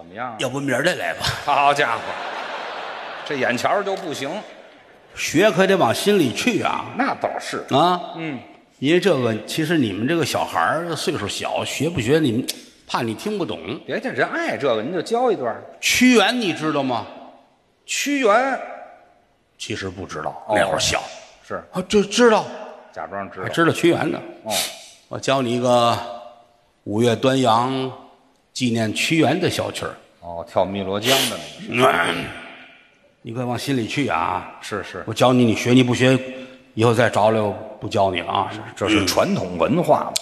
怎么样？ 要不明儿再来吧？ 好家伙，这眼瞧就不行。 学可得往心里去啊！ 那倒是啊， 嗯， 因为这个，其实你们这个小孩儿岁数小，学不学你们怕你听不懂。 别介，人爱这个，您就教一段。 屈原你知道吗？ 屈原其实不知道，那会儿小。 是啊，这知道， 假装知道。 还知道屈原呢。 哦， 我教你一个5月端阳纪念屈原的小曲儿。 哦，跳汨罗江的那个你快往心里去啊！ 是是， 我教你，你学你不学，以后再找来我不教你了啊！ 这是传统文化嘛。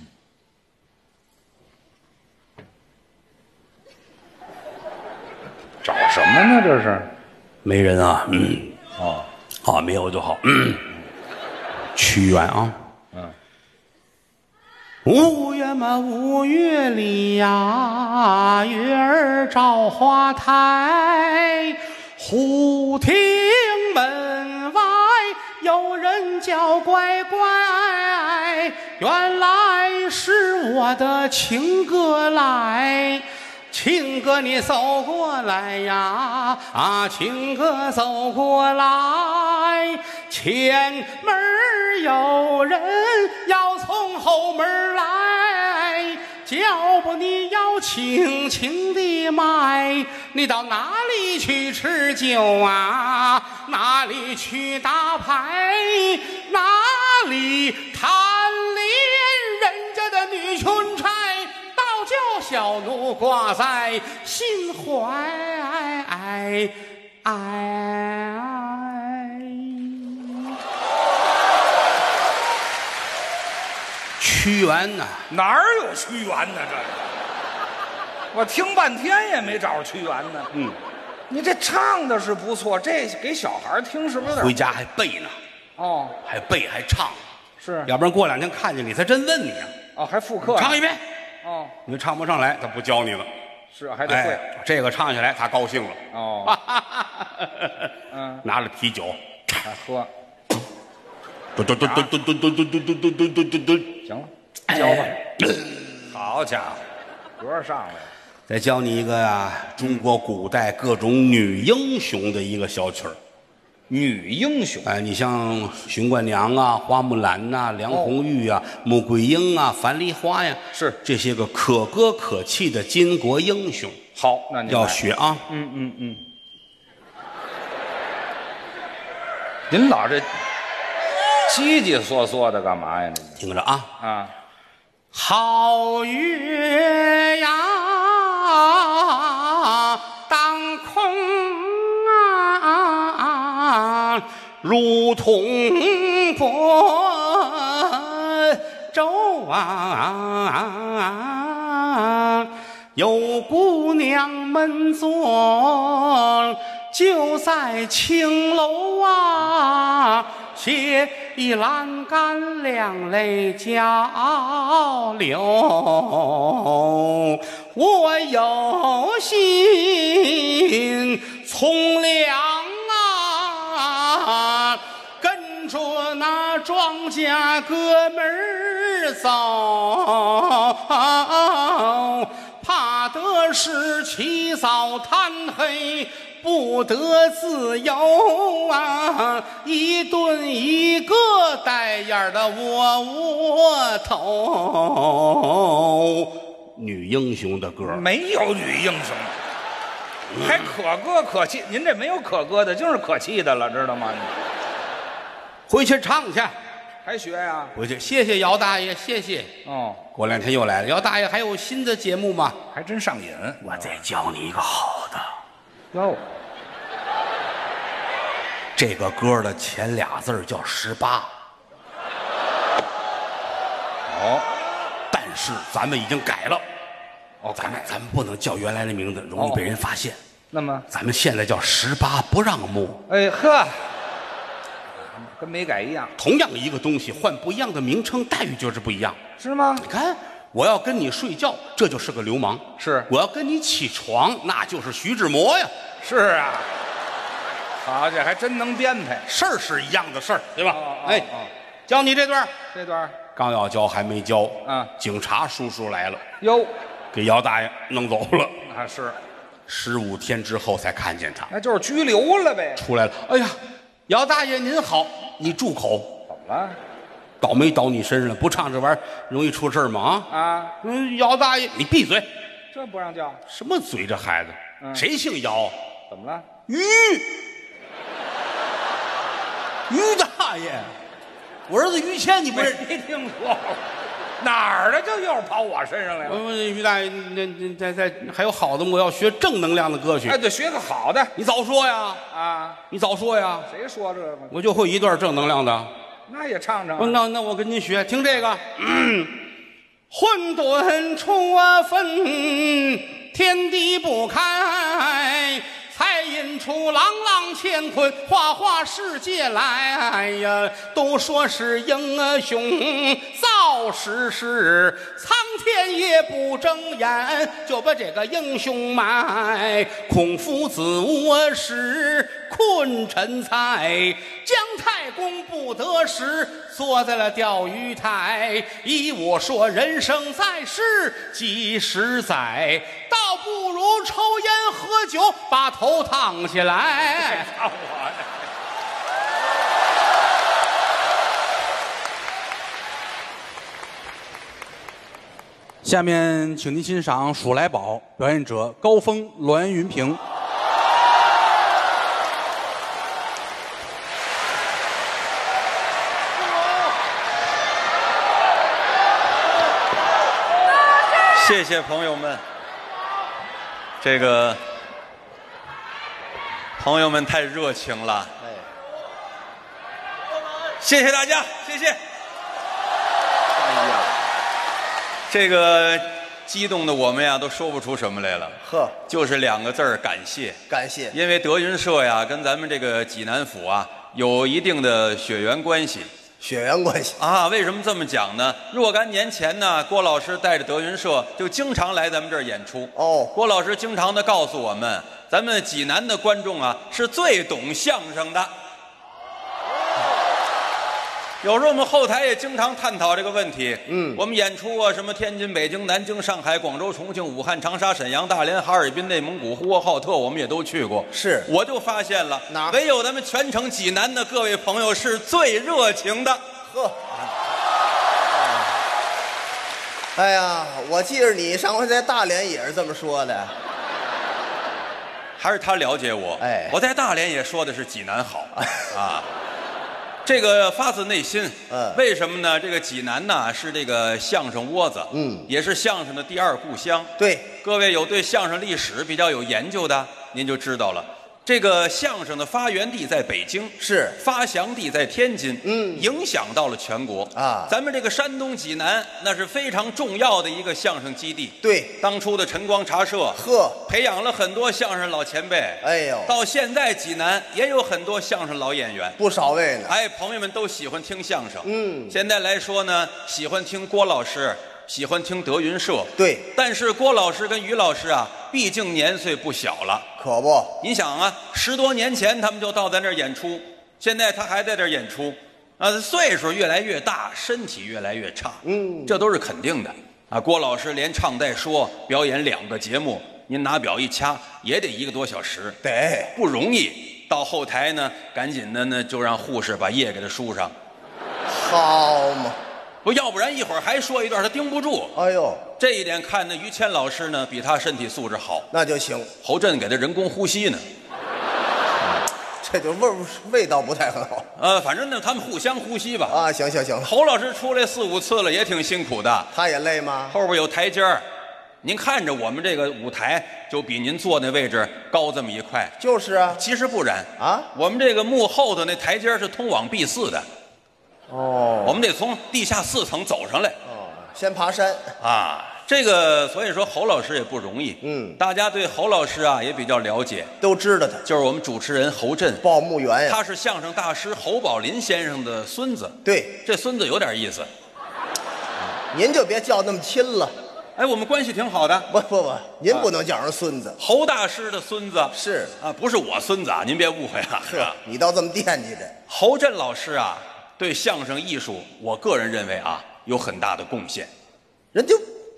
找什么呢？这是？ 没人啊， 哦， 好，没有就好。屈原啊，5月嘛5月里呀，月儿照花台，忽听门外有人叫乖乖，原来是我的情哥来。情哥你走过来呀，情哥走过来，前门有人要从后门来，脚步你要轻轻地迈，你到哪里去吃酒啊？哪里去打牌？哪里贪恋人家的女裙钗？叫小奴挂在心怀，屈原呐， 哪儿有屈原呢？这个，我听半天也没找着屈原呢。你这唱的是不错，这给小孩听是不是有点？ 回家还背呢， 哦， 还背还唱， 是， 要不然过2天看见你，他真问你啊。 哦，还复刻唱一遍。 哦， 你唱不上来，他不教你了。 是还得会。 这个唱下来，他高兴了。 哦， 拿了啤酒， 还喝。 嘟嘟嘟嘟嘟嘟嘟嘟嘟嘟嘟嘟嘟嘟。 行了，教吧。好家伙，歌上来了。 再教你一个呀，中国古代各种女英雄的一个小曲儿。 女英雄， 你像巡冠娘啊、花木兰呐、梁红玉啊、穆桂英啊、樊梨花呀， 是这些个可歌可泣的巾帼英雄。 好，那你要学啊。 您老这叽叽嗦嗦的干嘛呀？ 听着啊啊， 好月呀，当空啊，如同波舟啊，有姑娘们坐就在青楼啊，写一栏杆两泪交流，我有心从良啊，跟着那庄稼哥们儿走，怕的是起早贪黑不得自由啊，一顿一个带眼的窝头。女英雄的歌没有女英雄，还可歌可泣。您这没有可歌的，就是可泣的了，知道吗？ 回去唱去， 还学呀？ 回去谢谢姚大爷，谢谢。 哦， 过2天又来了，姚大爷还有新的节目吗？ 还真上瘾。 我再教你一个好的。 哟， 这个歌的前俩字叫18。 哦， 但是咱们已经改了。 哦， 咱们不能叫原来的名字，容易被人发现。 那么咱们现在叫18不让摸。 哎呵，跟没改一样。 同样一个东西，换不一样的名称，待遇就是不一样， 是吗？ 你看，我要跟你睡觉，这就是个流氓； 是， 我要跟你起床，那就是徐志摩呀。 是啊，好家伙，还真能编排。 事儿是一样的事儿，对吧？ 哎， 教你这段，刚要教还没教，警察叔叔来了， 哟， 给姚大爷弄走了。 啊是， 15天之后才看见他， 那就是拘留了呗。 出来了。哎呀，姚大爷您好，你住口！ 怎么了？ 倒霉倒你身上了，不唱这玩意儿容易出事吗？ 啊， 姚大爷，你闭嘴！ 这不让叫？ 什么嘴这孩子？谁姓姚？ 怎么了？ 于大爷，我儿子于谦，你不是？ 没听说过，哪儿的就又跑我身上来了？ 于大爷，在还有好的吗？我要学正能量的歌曲。 哎，对，学个好的。 你早说呀！ 啊， 你早说呀！ 谁说这个？ 我就会一段正能量的。 那也唱唱。 那我跟您学，听这个。混沌初分，天地不开。才引出朗朗乾坤，花花世界来呀！都说是英雄造时势，苍天也不睁眼，就把这个英雄埋。孔夫子无时困陈才，姜太公不得时，坐在了钓鱼台。依我说，人生在世几十载，倒不如抽烟喝酒，把头烫起来。下面，请您欣赏《数来宝》，表演者高峰、栾云平。 谢谢朋友们，这个朋友们太热情了，谢谢大家，谢谢。哎呀，这个激动的我们呀，都说不出什么来了。 呵， 就是2个字儿：感谢。 感谢。 因为德云社呀，跟咱们这个济南府啊，有一定的血缘关系。 血缘关系啊，为什么这么讲呢？若干年前呢，郭老师带着德云社就经常来咱们这儿演出。 哦， 郭老师经常的告诉我们，咱们济南的观众啊是最懂相声的。有时候我们后台也经常探讨这个问题。我们演出啊，什么天津、北京、南京、上海、广州、重庆、武汉、长沙、沈阳、大连、哈尔滨、内蒙古、呼和浩特，我们也都去过。 是， 我就发现了， 哪唯有咱们全城济南的各位朋友是最热情的。 呵，哎呀，我记着你上回在大连也是这么说的。 还是他了解我。 哎， 我在大连也说的是济南好啊。这个发自内心。为什么呢？这个济南呢是这个相声窝子，也是相声的第2故乡。 对， 各位有对相声历史比较有研究的，您就知道了。这个相声的发源地在北京， 是发祥地在天津，影响到了全国啊。 咱们这个山东济南那是非常重要的一个相声基地。 对， 当初的晨光茶社，培养了很多相声老前辈。 哎呦， 到现在济南也有很多相声老演员， 不少位呢。 哎，朋友们都喜欢听相声。现在来说呢，喜欢听郭老师，喜欢听德云社。 对， 但是郭老师跟于老师啊，毕竟年岁不小了。 可不， 你想啊，10多年前他们就到咱这儿演出，现在他还在这儿演出，岁数越来越大，身体越来越差，这都是肯定的啊。郭老师连唱带说，表演2个节目，您拿表一掐，也得1个多小时， 得不容易。到后台呢，赶紧的呢，就让护士把液给他输上， 好嘛， 不要不然一会儿还说一段，他盯不住。 哎呦， 这一点看呢，于谦老师呢比他身体素质好， 那就行。 侯震给他人工呼吸呢， 这就味道不太很好。 反正呢，他们互相呼吸吧。 啊，行， 侯老师出来4、5次了，也挺辛苦的。 他也累吗？ 后边有台阶儿，您看着我们这个舞台就比您坐那位置高这么一块。 就是啊， 其实不然啊， 我们这个幕后的那台阶是通往B 4的。 哦， 我们得从地下4层走上来。 哦，先爬山啊。这个所以说侯老师也不容易。大家对侯老师啊也比较了解， 都知道他就是我们主持人侯震， 报幕员呀。 他是相声大师侯宝林先生的孙子。 对， 这孙子有点意思。 您就别叫那么亲了。 哎，我们关系挺好的。 不，您不能叫人孙子。 侯大师的孙子是啊，不是我孙子啊，您别误会啊。 是你倒这么惦记着。 侯震老师啊，对相声艺术，我个人认为啊，有很大的贡献。 人就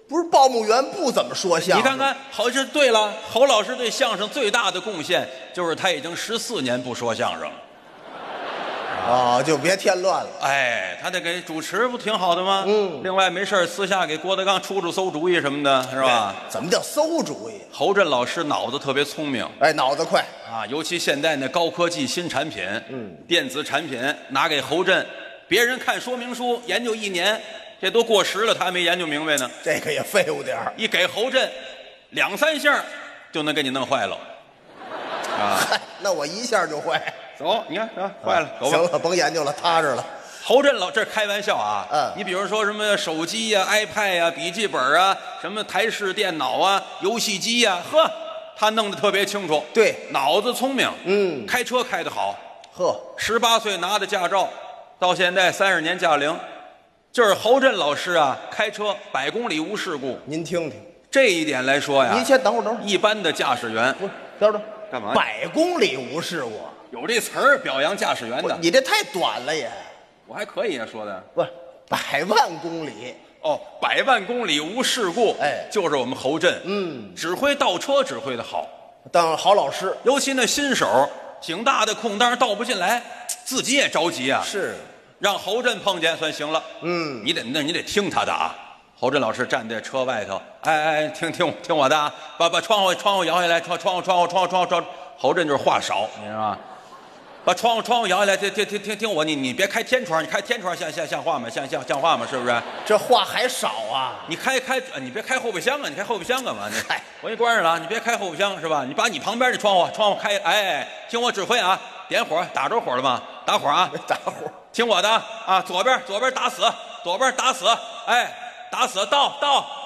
不是报幕员不怎么说相声。 你看看，好像对了，侯老师对相声最大的贡献就是他已经14年不说相声了。 哦，就别添乱了。 哎，他得给主持不挺好的吗？另外没事私下给郭德纲出馊主意什么的，是吧？ 怎么叫馊主意？ 侯震老师脑子特别聪明， 哎，脑子快啊，尤其现在那高科技新产品，电子产品拿给侯震，别人看说明书研究1年，这都过时了，他还没研究明白呢。 这个也废物点儿。 一给侯震2、3下就能给你弄坏了。啊， 嗨，那我一下就坏。 走，你看啊，坏了，走吧。 行了，甭研究了，踏实了。 侯震老，这开玩笑啊。 嗯， 你比如说什么手机呀、iPad 呀、笔记本啊，什么台式电脑啊、游戏机呀，呵，他弄得特别清楚。 对， 脑子聪明。开车开得好。 呵 ，18岁拿的驾照，到现在30年驾龄，就是侯震老师啊，开车100公里无事故。 您听听， 这一点来说呀， 您先等会儿。 一般的驾驶员， 不，等会儿， 干嘛 ？100公里无事故， 有这词儿表扬驾驶员的。 你这太短了也。 我还可以啊，说的不，100万公里。 哦，100万公里无事故， 哎， 就是我们侯震，指挥倒车指挥的好， 当好老师。 尤其那新手，挺大的空当倒不进来，自己也着急啊。 是， 让侯震碰见算行了。你得听他的啊。侯震老师站在车外头，哎，听我的啊，把窗户摇下来，窗户。侯震就是话少，你知道吗？把窗户摇下来，听我，你别开天窗，你开天窗像话吗？像话吗？是不是？ 这话还少啊！ 你开，你别开后备箱啊！你开后备箱干嘛？ 嗨， 我给你关上了啊！你别开后备箱是吧？你把你旁边的窗户开，哎，听我指挥啊！点火，打着火了吗？打火啊！ 打火！ 听我的啊！左边打死，哎，打死，到，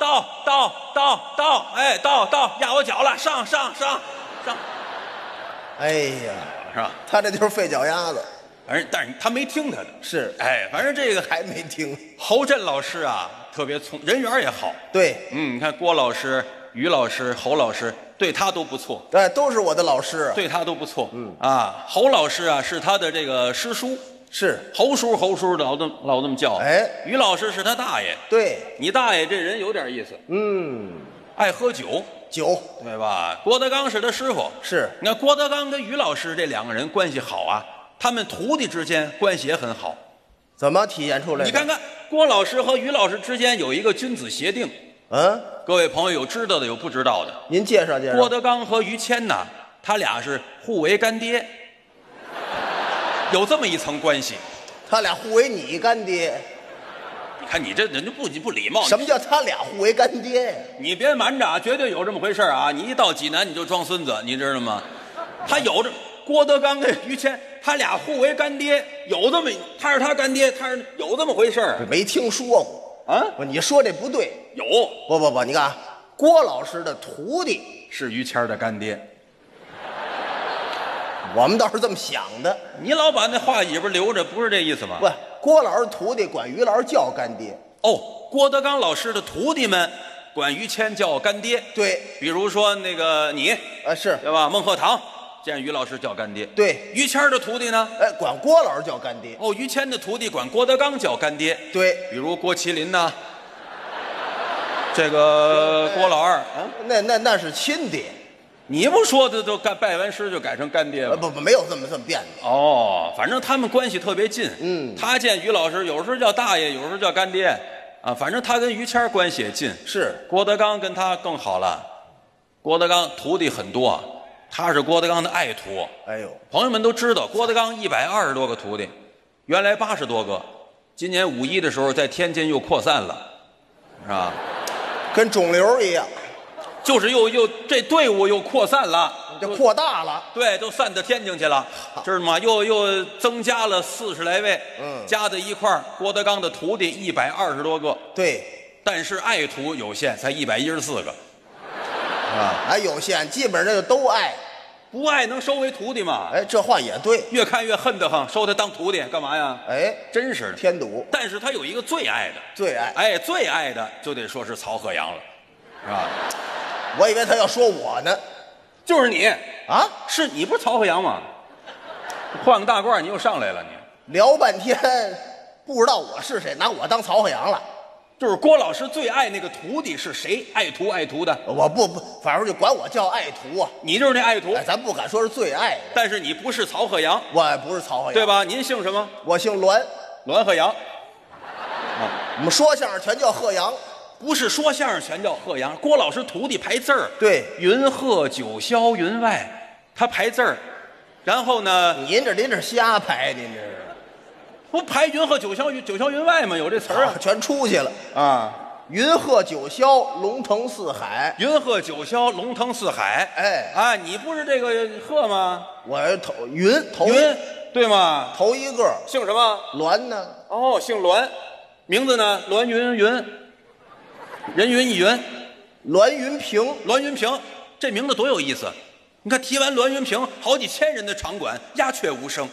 哎，到，压我脚了，上。 哎呀， 是吧？ 他这就是费脚丫子。 但是他没听他的。 是， 哎，反正这个还没听。 侯震老师啊，特别聪，人缘也好。 对， 你看郭老师、于老师、侯老师对他都不错。 哎，都是我的老师。 对他都不错。侯老师啊是他的这个师叔。 是侯叔老这么叫。 哎， 于老师是他大爷。 对， 你大爷这人有点意思。爱喝酒，对吧？郭德纲是他师傅。 是， 你看郭德纲跟于老师这2个人关系好啊，他们徒弟之间关系也很好。 怎么体现出来的？ 你看看郭老师和于老师之间有一个君子协定。各位朋友有知道的有不知道的， 您介绍。 郭德纲和于谦呐，他俩是互为干爹，有这么一层关系。 他俩互为你干爹。 你看你这人就不礼貌。 什么叫他俩互为干爹呀？ 你别瞒着啊，绝对有这么回事啊！你一到济南你就装孙子，你知道吗？他有着郭德纲跟于谦，他俩互为干爹，有这么他是他干爹，他是有这么回事没听说过啊？ 不，你说这不对。 有。 不，你看，郭老师的徒弟是于谦的干爹。 我们倒是这么想的。 你老把那话尾巴留着，不是这意思吗？ 不，郭老师徒弟管于老师叫干爹。 郭德纲老师的徒弟们管于谦叫干爹。 对， 比如说那个你， 是对吧？孟鹤堂见于老师叫干爹。 对， 于谦的徒弟呢？ 管郭老师叫干爹。 于谦的徒弟管郭德纲叫干爹。 对， 比如郭麒麟呐，这个郭老二， 那是亲爹。 你不说的都拜完师就改成干爹了？ 不，没有这么变的。反正他们关系特别近。他见于老师有时候叫大爷，有时候叫干爹啊。反正他跟于谦关系也近。 是， 郭德纲跟他更好了。郭德纲徒弟很多，他是郭德纲的爱徒。 哎呦， 朋友们都知道，郭德纲120多个徒弟，原来80多个，今年5·1的时候在天津又扩散了，是吧？ 跟肿瘤一样。 就是又这队伍又扩散了， 就扩大了。 对，都散到天津去了，知道吗？又增加了40来位，加在一块儿，郭德纲的徒弟120多个。 对， 但是爱徒有限，才114个， 还有限，基本上就都爱， 不爱能收为徒弟吗？ 这话也对， 越看越恨得慌，收他当徒弟干嘛呀？真是的， 添堵。 但是他有一个最爱的， 最爱， 最爱的就得说是曹鹤阳了，是吧？ 我以为他要说我呢。 就是你啊？ 是你不是曹鹤阳吗？换个大褂你又上来了，你聊半天不知道我是谁，拿我当曹鹤阳了。 就是郭老师最爱那个徒弟是谁？爱徒的。 我不，反正就管我叫爱徒啊。 你就是那爱徒， 哎，咱不敢说是最爱的。 但是你不是曹鹤阳， 我也不是曹鹤阳， 对吧？您姓什么？ 我姓栾， 栾鹤阳。 我们说相声全叫鹤阳。 不是说相声全叫鹤阳，郭老师徒弟排字儿， 对， 云鹤九霄云外，他排字儿，然后呢， 您这瞎排，您这是不排云鹤九霄云外吗？有这词儿啊， 全出去了啊！ 云鹤九霄，龙腾四海。 云鹤九霄，龙腾四海。 哎啊，你不是这个鹤吗？ 我头云， 对吗？ 头一个姓什么？ 栾呢？ 哦，姓栾，名字呢？栾云，人云亦云， 栾云平。 栾云平，这名字多有意思！你看提完栾云平，好几千人的场馆鸦雀无声。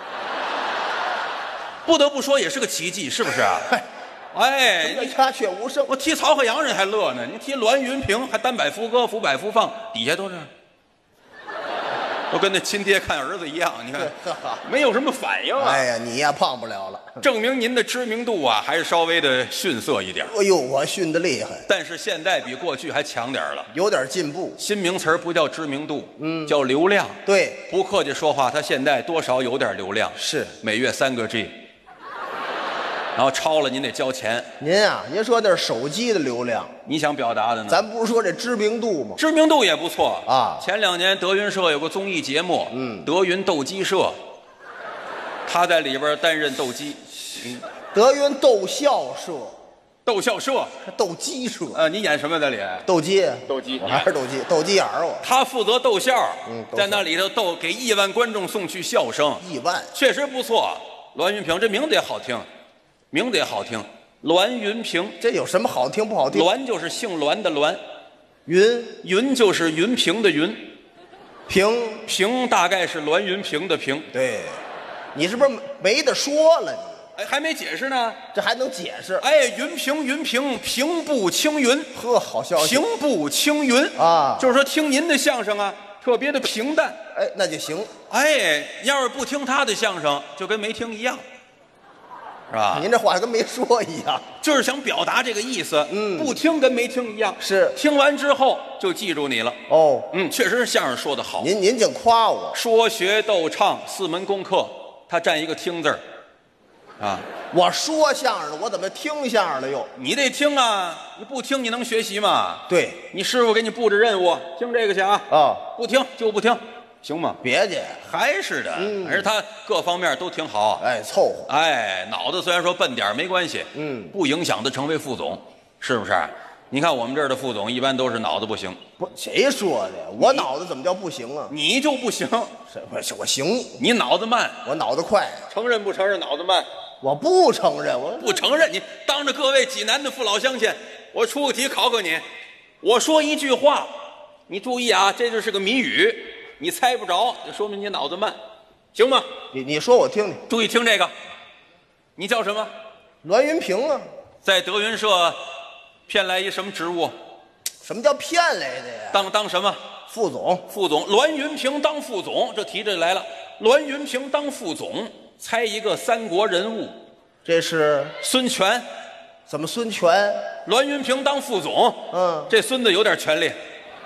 不得不说，也是个奇迹，是不是啊？哎， 你鸦雀无声。 我提曹鹤阳人还乐呢，你提栾云平还单摆副歌，副摆副放，底下都是，都跟那亲爹看儿子一样。你看，没有什么反应啊。 哎呀，你呀胖不了了， 证明您的知名度啊还是稍微的逊色一点。 哎呦，我逊得厉害， 但是现在比过去还强点了， 有点进步。 新名词不叫知名度，叫流量。 对， 不客气说话，他现在多少有点流量， 是每月3个 G。然后超了您得交钱。 您啊，您说那是手机的流量， 你想表达的呢？ 咱不是说这知名度吗？ 知名度也不错啊。 前2年德云社有个综艺节目，德云斗鸡社，他在里边担任斗鸡。 德云逗笑社， 逗笑社， 斗鸡社。 你演什么在里？ 斗鸡， 斗鸡， 我还是斗鸡，斗鸡眼儿我。 他负责逗笑， 逗笑在那里头逗，给亿万观众送去笑声 ，1万， 确实不错。栾云平这名字也好听。名字也好听，栾云平， 这有什么好听不好听？ 栾就是姓栾的栾， 云就是云平的云， 平大概是栾云平的平。 对，你是不是没得说了你？ 哎，还没解释呢， 这还能解释？ 哎，云平，平步青云。 呵，好消息！ 平步青云啊， 就是说听您的相声啊，特别的平淡。 哎，那就行。 哎，要是不听他的相声，就跟没听一样。是吧？ 您这话跟没说一样， 就是想表达这个意思。不听跟没听一样。 是， 听完之后就记住你了。 哦， 确实是相声说得好。 您净夸我， 说学逗唱4门功课，他占一个听字儿，啊。 我说相声的，我怎么听相声了又？ 你得听啊，你不听你能学习吗？ 对， 你师傅给你布置任务，听这个去啊。不听就不听。行吗？ 别介， 还是的，而他各方面都挺好。 哎，凑合。 哎，脑子虽然说笨点没关系，不影响他成为副总，是不是？你看我们这儿的副总一般都是脑子不行。 不，谁说的？我脑子怎么叫不行啊？ 你就不行？ 我行。 你脑子慢， 我脑子快。 承认不承认脑子慢？ 我不承认，我不承认。你当着各位济南的父老乡亲，我出个题考考你。我说一句话，你注意啊，这就是个谜语。你猜不着，就说明你脑子慢，行吗？ 你说我听听， 注意听这个。你叫什么？ 栾云平啊， 在德云社骗来一什么职务？ 什么叫骗来的呀？ 当什么？ 副总。 副总，栾云平当副总，这题这来了。栾云平当副总，猜一个三国人物。 这是孙权。 怎么孙权？ 栾云平当副总，这孙子有点权力。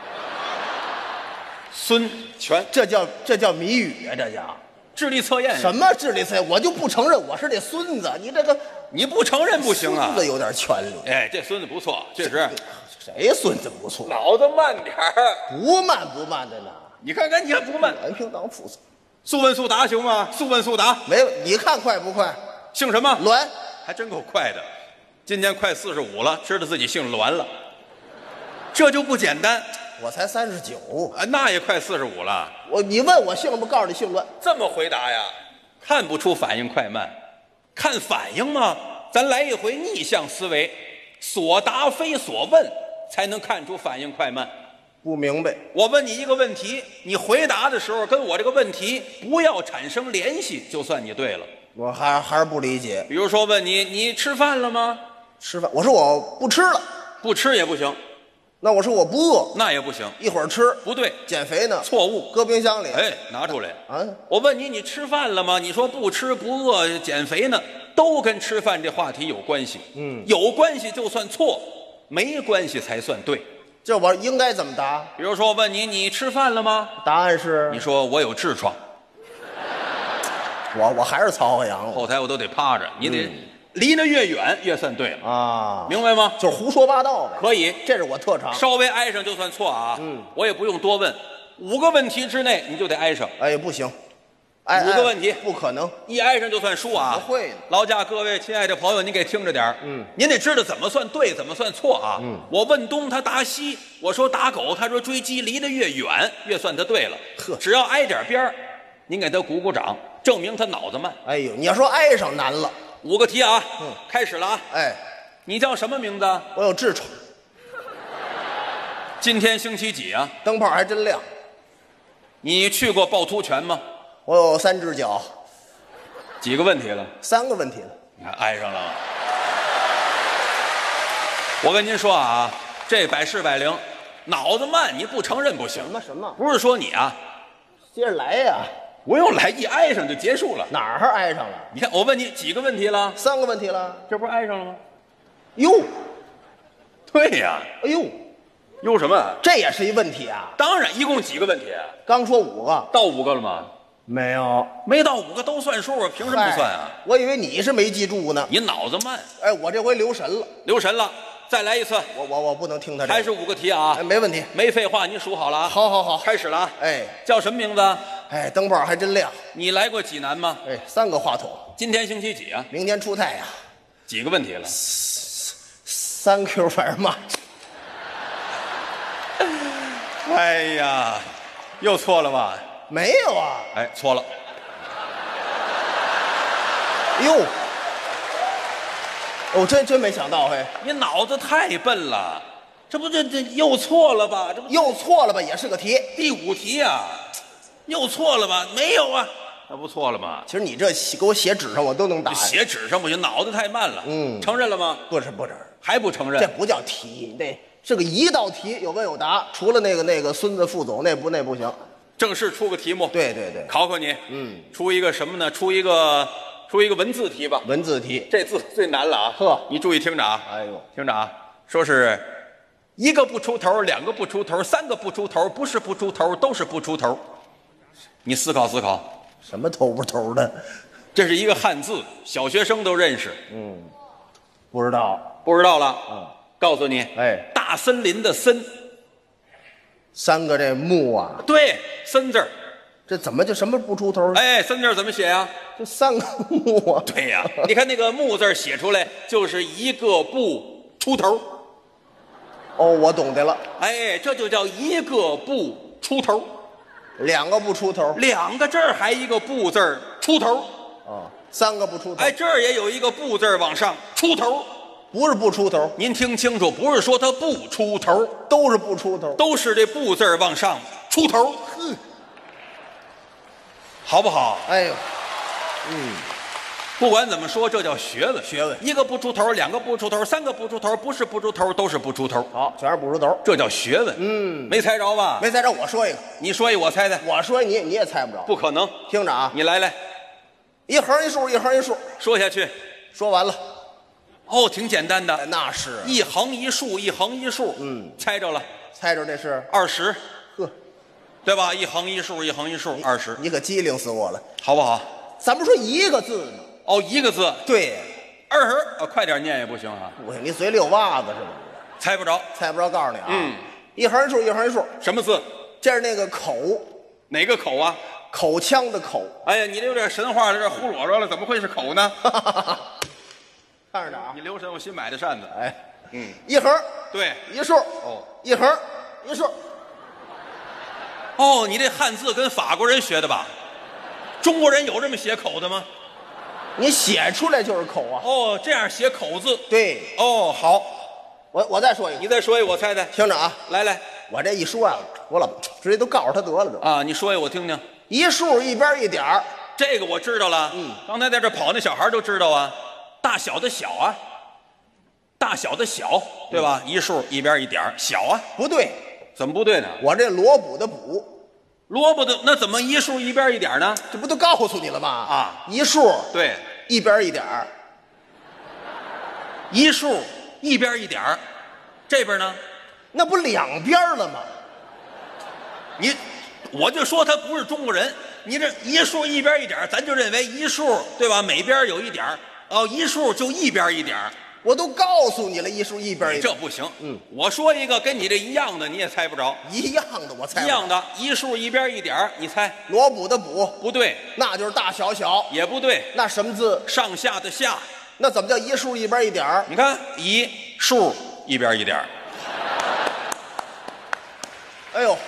孙权， 这叫谜语啊！这叫智力测验。 什么智力测验？我就不承认我是这孙子。你这个你不承认不行啊！ 孙子有点权力。 哎，这孙子不错，确实。 谁孙子不错？ 脑子慢点儿。 不慢的呢。 你看看，你还不慢？ 栾云平当副总， 速问速答行吗？速问速答。 没，你看快不快？ 姓什么？ 栾， 还真够快的。今年快45了，知道自己姓栾了，这就不简单。 我才39 啊，那也快45了。 你问我姓什么，告诉你姓栾。 这么回答呀？看不出反应快慢，看反应吗？咱来一回逆向思维，所答非所问，才能看出反应快慢。 不明白。 我问你一个问题，你回答的时候跟我这个问题不要产生联系，就算你对了。 我还是不理解。 比如说问你吃饭了吗？ 吃饭。我说我不吃了。 不吃也不行。 那我说我不饿， 那也不行， 一会儿吃。 不对， 减肥呢。 错误， 搁冰箱里。 哎，拿出来啊！ 我问你吃饭了吗？你说不吃不饿，减肥呢， 都跟吃饭这话题有关系。有关系就算错，没关系才算对。 这我应该怎么答？ 比如说问你，你吃饭了吗？ 答案是你说我有痔疮， 我还是曹鹤阳后台我都得趴着，你得离得越远越算对了啊， 明白吗？ 就是胡说八道呗。 可以， 这是我特长。 稍微挨上就算错啊。我也不用多问，5个问题之内你就得挨上。 哎，不行，5 个问题不可能， 一挨上就算输啊！ 不会的。 劳驾各位亲爱的朋友，您给听着点儿。您得知道怎么算对，怎么算错啊。我问东，他答西；我说打狗，他说追鸡。离得越远，越算他对了。 呵， 只要挨点边儿，您给他鼓鼓掌，证明他脑子慢。 哎呦，你要说挨上难了。 5个题啊，开始了啊。 哎， 你叫什么名字？ 我有痔疮， 今天星期几啊？ 灯泡还真亮。 你去过趵突泉吗？ 我有3只脚， 几个问题了 ？3个问题了。 你看挨上了。我跟您说啊，这百试百灵，脑子慢你不承认不行。 什么？ 不是说你啊， 接着来呀！ 不用来，一挨上就结束了。 哪儿挨上了你看，我问你几个问题了 ？3个问题了。 这不是挨上了吗？ 哟， 对呀。 哎呦， 有什么？ 这也是一问题啊！ 当然，一共几个问题？ 刚说5个， 到5个了吗？ 没有， 没到5个都算数啊，凭什么不算啊？ 我以为你是没记住呢。 你脑子慢。 哎，我这回留神了。 留神了，再来一次。 我不能听他这个。 还是5个题啊？ 哎，没问题。 没废话，你数好了啊。 好， 开始了啊。 哎， 叫什么名字？ 哎，灯泡还真亮。 你来过济南吗？ 哎，3个话筒。 今天星期几啊？ 明天出太阳。 几个问题了 ？Thank you very much。 哎呀，又错了吧？ 没有啊。 哎，错了。 哟，我真没想到，嘿， 你脑子太笨了，这不这又错了吧？这不又错了吧？也是个题。 第5题啊，又错了吧？没有啊，那不错了吗？ 其实你这给我写纸上，我都能答。 写纸上不行，脑子太慢了。承认了吗？ 不是， 还不承认？ 这不叫题，那是个1道题，有问有答。除了那个孙子副总，那不行。 正式出个题目。 对， 考考你。出一个什么呢？出一个文字题吧。 文字题， 这字最难了啊！ 呵， 你注意听着啊！ 哎呦， 听着啊，说是1个不出头，2个不出头，3个不出头，不是不出头，都是不出头。你思考思考， 什么头不头的？ 这是一个汉字，小学生都认识。 不知道了。告诉你， 哎， 大森林的森 ，3个这木啊， 对，森字儿。 这怎么就什么不出头？ 哎，森字怎么写呀？ 这3个木啊。 对呀，你看那个木字写出来就是1个不出头。 哦，我懂得了。 哎，这就叫1个不出头。 2个不出头 ，2个这儿还一个不字儿出头。 啊，3个不出头。 哎，这儿也有一个不字儿往上出头。 不是不出头， 您听清楚，不是说它不出头， 都是不出头， 都是这不字儿往上出头。好不好？ 哎呦， 不管怎么说，这叫学问。 学问 ，1个不出头，2个不出头，3个不出头，不是不出头，都是不出头。 好，全是不出头， 这叫学问。没猜着吧？ 没猜着。我说一个， 你说一，我猜猜。 我说你也猜不着， 不可能。 听着啊， 你来， 一横一竖，一横一竖， 说下去。 说完了。 哦，挺简单的。 那是一横一竖，一横一竖。猜着了。 猜着这是 20。 呵， 对吧？一横一竖，一横一竖，20。 你可机灵死我了， 好不好？ 咱们说一个字呢。 哦，一个字。 对 ，20。快点念也不行啊。 不行，你嘴里有袜子是吧？ 猜不着， 猜不着，告诉你啊。一横一竖，一横一竖。 什么字？ 这是那个口， 哪个口啊？ 口腔的口。 哎呀，你这有点神话，有点胡啰嗦了，怎么会是口呢？ 看着点啊！ 你留神，我新买的扇子。 哎，一横对， 一竖，一横一竖。 哦，你这汉字跟法国人学的吧？中国人有这么写口的吗？ 你写出来就是口啊。 哦，这样写口字。 对。 哦，好， 我再说一个， 你再说一个，我猜猜。 听着啊， 来， 我这一说啊，我老直接都告诉他得了都。 啊，你说一个我听听。 一竖一边一点儿， 这个我知道了。刚才在这跑那小孩都知道啊。大小的小啊，大小的小，对吧？一竖一边一点儿，小啊。 不对， 怎么不对呢？ 我这萝卜的卜， 萝卜的那怎么一竖一边一点呢？ 这不都告诉你了吗？ 啊， 一竖对， 一边一点儿， 一竖一边一点儿，这边呢？ 那不两边了吗？ 我就说他不是中国人。你这一竖一边一点儿，咱就认为一竖对吧？每边有一点儿，哦，一竖就一边一点儿。 我都告诉你了，一竖一边一点。 这不行。我说一个跟你这一样的，你也猜不着。 一样的，我猜不着。 一样的，一竖一边一点儿，你猜？ 锣鼓的鼓不对， 那就是大小小， 也不对。 那什么字？ 上下的下。 那怎么叫一竖一边一点儿？ 你看，一竖一边一点儿。 哎呦，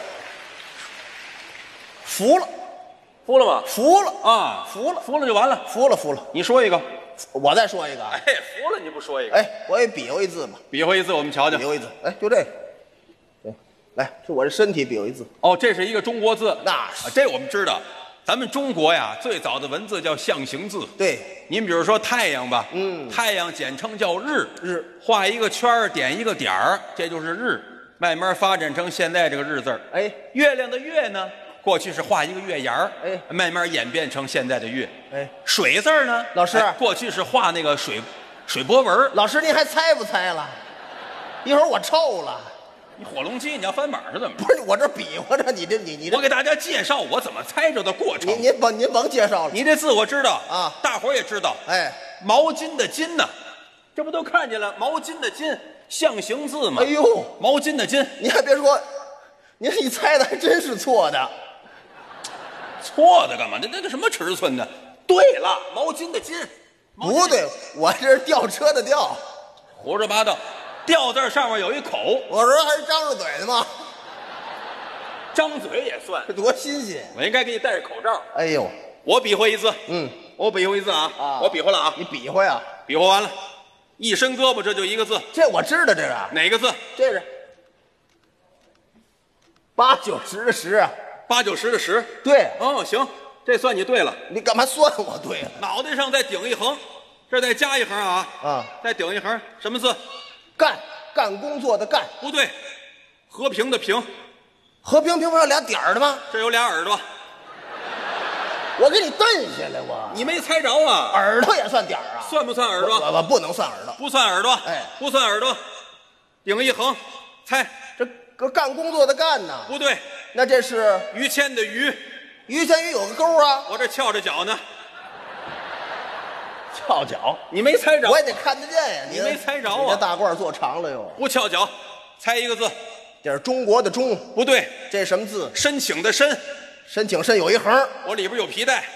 服了， 服了吗？ 服了啊， 服了， 服了就完了。 服了，服了。 你说一个， 我再说一个啊。 哎，服了你不说一个？ 哎，我也比划一字吧。 比划一字，我们瞧瞧。 比划一字，哎，就这个。对，来，就我这身体比划一字。 哦，这是一个中国字。 那是这我们知道。咱们中国呀，最早的文字叫象形字。 对， 您比如说太阳吧，太阳简称叫日，画一个圈儿，点一个点儿，这就是日。慢慢发展成现在这个日字儿。 哎， 月亮的月呢，过去是画一个月牙儿， 哎， 慢慢演变成现在的月。 哎， 水字儿呢， 老师， 过去是画那个水波纹。 老师您还猜不猜了？一会儿我臭了。 你火龙机你要翻板是怎么着？ 不是我这比划着，你这， 我给大家介绍我怎么猜着的过程。 您甭介绍了。 你这字我知道啊， 大伙儿也知道。 哎， 毛巾的巾呢，这不都看见了？毛巾的巾，象形字嘛。 哎呦， 毛巾的巾， 您还别说，您一猜的还真是错的。 错的干嘛？那个什么尺寸呢？对了，毛巾的巾。 不对，我这是吊车的吊。 胡说八道，吊字上面有一口。 我说还是张着嘴的吗？ 张嘴也算， 这多新鲜！ 我应该给你戴着口罩。 哎呦， 我比划一字， 我比划一字啊，我比划了啊， 你比划呀？ 比划完了，一伸胳膊这就一个字， 这我知道，这是哪个字？ 这是8、9、10的10啊。 8、9、10的10。 对， 哦，行，这算你对了。 你干嘛算我对了？ 脑袋上再顶一横，这再加一横啊，再顶一横，什么字？ 干工作的干。 不对，和平的平。 和平平不是有俩点儿的吗？ 这有俩耳朵， 我给你蹬下来， 你没猜着啊？ 耳朵也算点儿啊？ 算不算耳朵？ 我不能算耳朵， 不算耳朵。 哎， 不算耳朵，顶一横，猜这个干工作的干呢？ 不对， 那这是于谦的于， 于谦于有个钩啊。 我这翘着脚呢， 翘脚， 你没猜着， 我也得看得见呀。 你没猜着啊？ 你这大褂做长了又。 不翘脚，猜一个字。 这是中国的中。 不对， 这是什么字？ 申请的申。 申请申有一横， 我里边有皮带。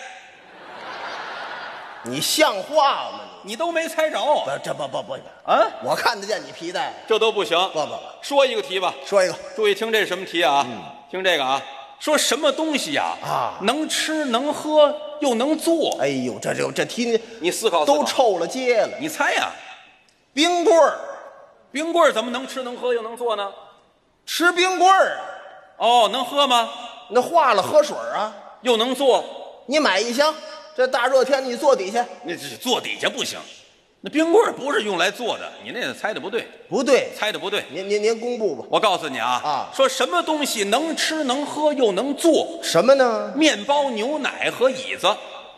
你像话吗？ 你都没猜着。 不啊！ 我看得见你皮带， 这都不行。 不， 说一个题吧。 说一个， 注意听这什么题啊？听这个啊，说什么东西呀？能吃能喝又能做。 哎呦，这题你思考都臭了街了。 你猜呀？ 冰棍儿。 冰棍儿怎么能吃能喝又能做呢？ 吃冰棍儿啊？ 哦，能喝吗？ 那化了喝水啊？ 又能做？ 你买一箱，这大热天你坐底下。 那坐底下不行，那冰棍儿不是用来做的，你那猜的不对。 不对， 猜的不对。 您公布吧。 我告诉你啊，说什么东西能吃能喝又能做？ 什么呢？ 面包、牛奶和椅子。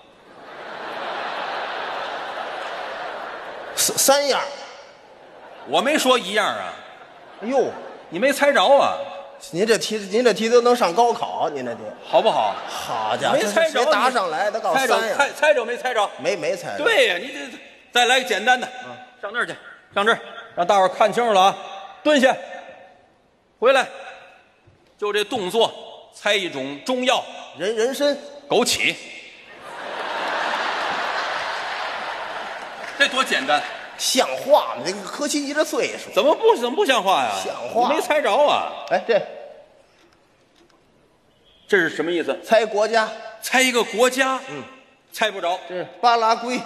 三样。 我没说一样啊。 哎呦， 你没猜着啊？ 您这题都能上高考，您这题好不好？ 好家伙， 没猜着， 谁答上来？他告诉三样， 猜着没猜着？ 没猜着。 对呀，你这再来个简单的，上那儿去，上这儿，让大伙儿看清楚了啊！蹲下，回来，就这动作，猜一种中药， 人参、 枸杞，这多简单。 像话吗？这个柯奇一这岁数， 怎么不像话呀？ 像话， 你没猜着啊？ 哎， 这是什么意思？ 猜国家， 猜一个国家，猜不着。 这是巴拉圭。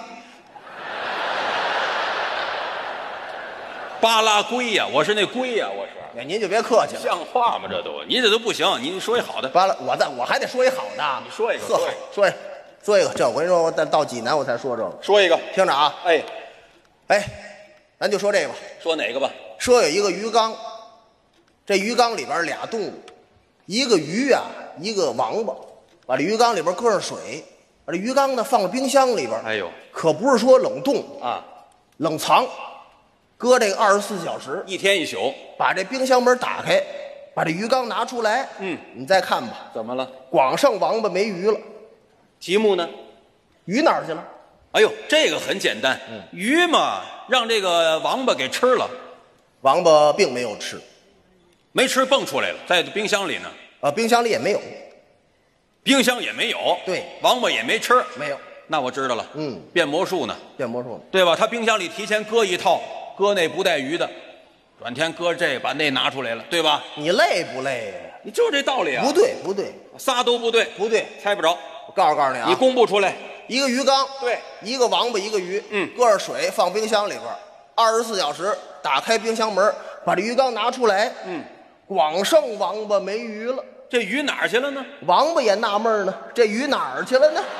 巴拉圭呀，我是那圭呀，我是。 哎，您就别客气了， 像话吗？这都，你这都不行。你说一好的。 我还得说一好的。 你说一个， 说一个。这我跟你说，我到济南我才说这个。 说一个， 听着啊。哎，咱就说这个吧。 说哪个吧？ 说有一个鱼缸，这鱼缸里边俩动物，一个鱼啊，一个王八，把这鱼缸里边搁上水，把这鱼缸呢放到冰箱里边。 哎呦， 可不是说冷冻啊， 冷藏。 搁这个24小时， 一天一宿。 把这冰箱门打开，把这鱼缸拿出来，你再看吧， 怎么了？ 光剩王八没鱼了。 题目呢？ 鱼哪儿去了？ 哎呦，这个很简单，鱼嘛，让这个王八给吃了， 王八并没有吃， 没吃蹦出来了，在冰箱里呢。 冰箱里也没有， 冰箱也没有， 对， 王八也没吃， 没有。 那我知道了，变魔术呢， 变魔术呢， 对吧？他冰箱里提前搁一套，搁那不带鱼的，转天搁这把那拿出来了，对吧？ 你累不累呀？ 你就这道理啊？ 不对，不对， 仨都不对， 不对， 猜不着。 我告诉你啊， 你公布出来， 一个鱼缸， 对， 一个王八，一个鱼， 搁上水放冰箱里边，24小时，打开冰箱门，把这鱼缸拿出来，光剩王八没鱼了。 这鱼哪儿去了呢？ 王八也纳闷呢，这鱼哪儿去了呢？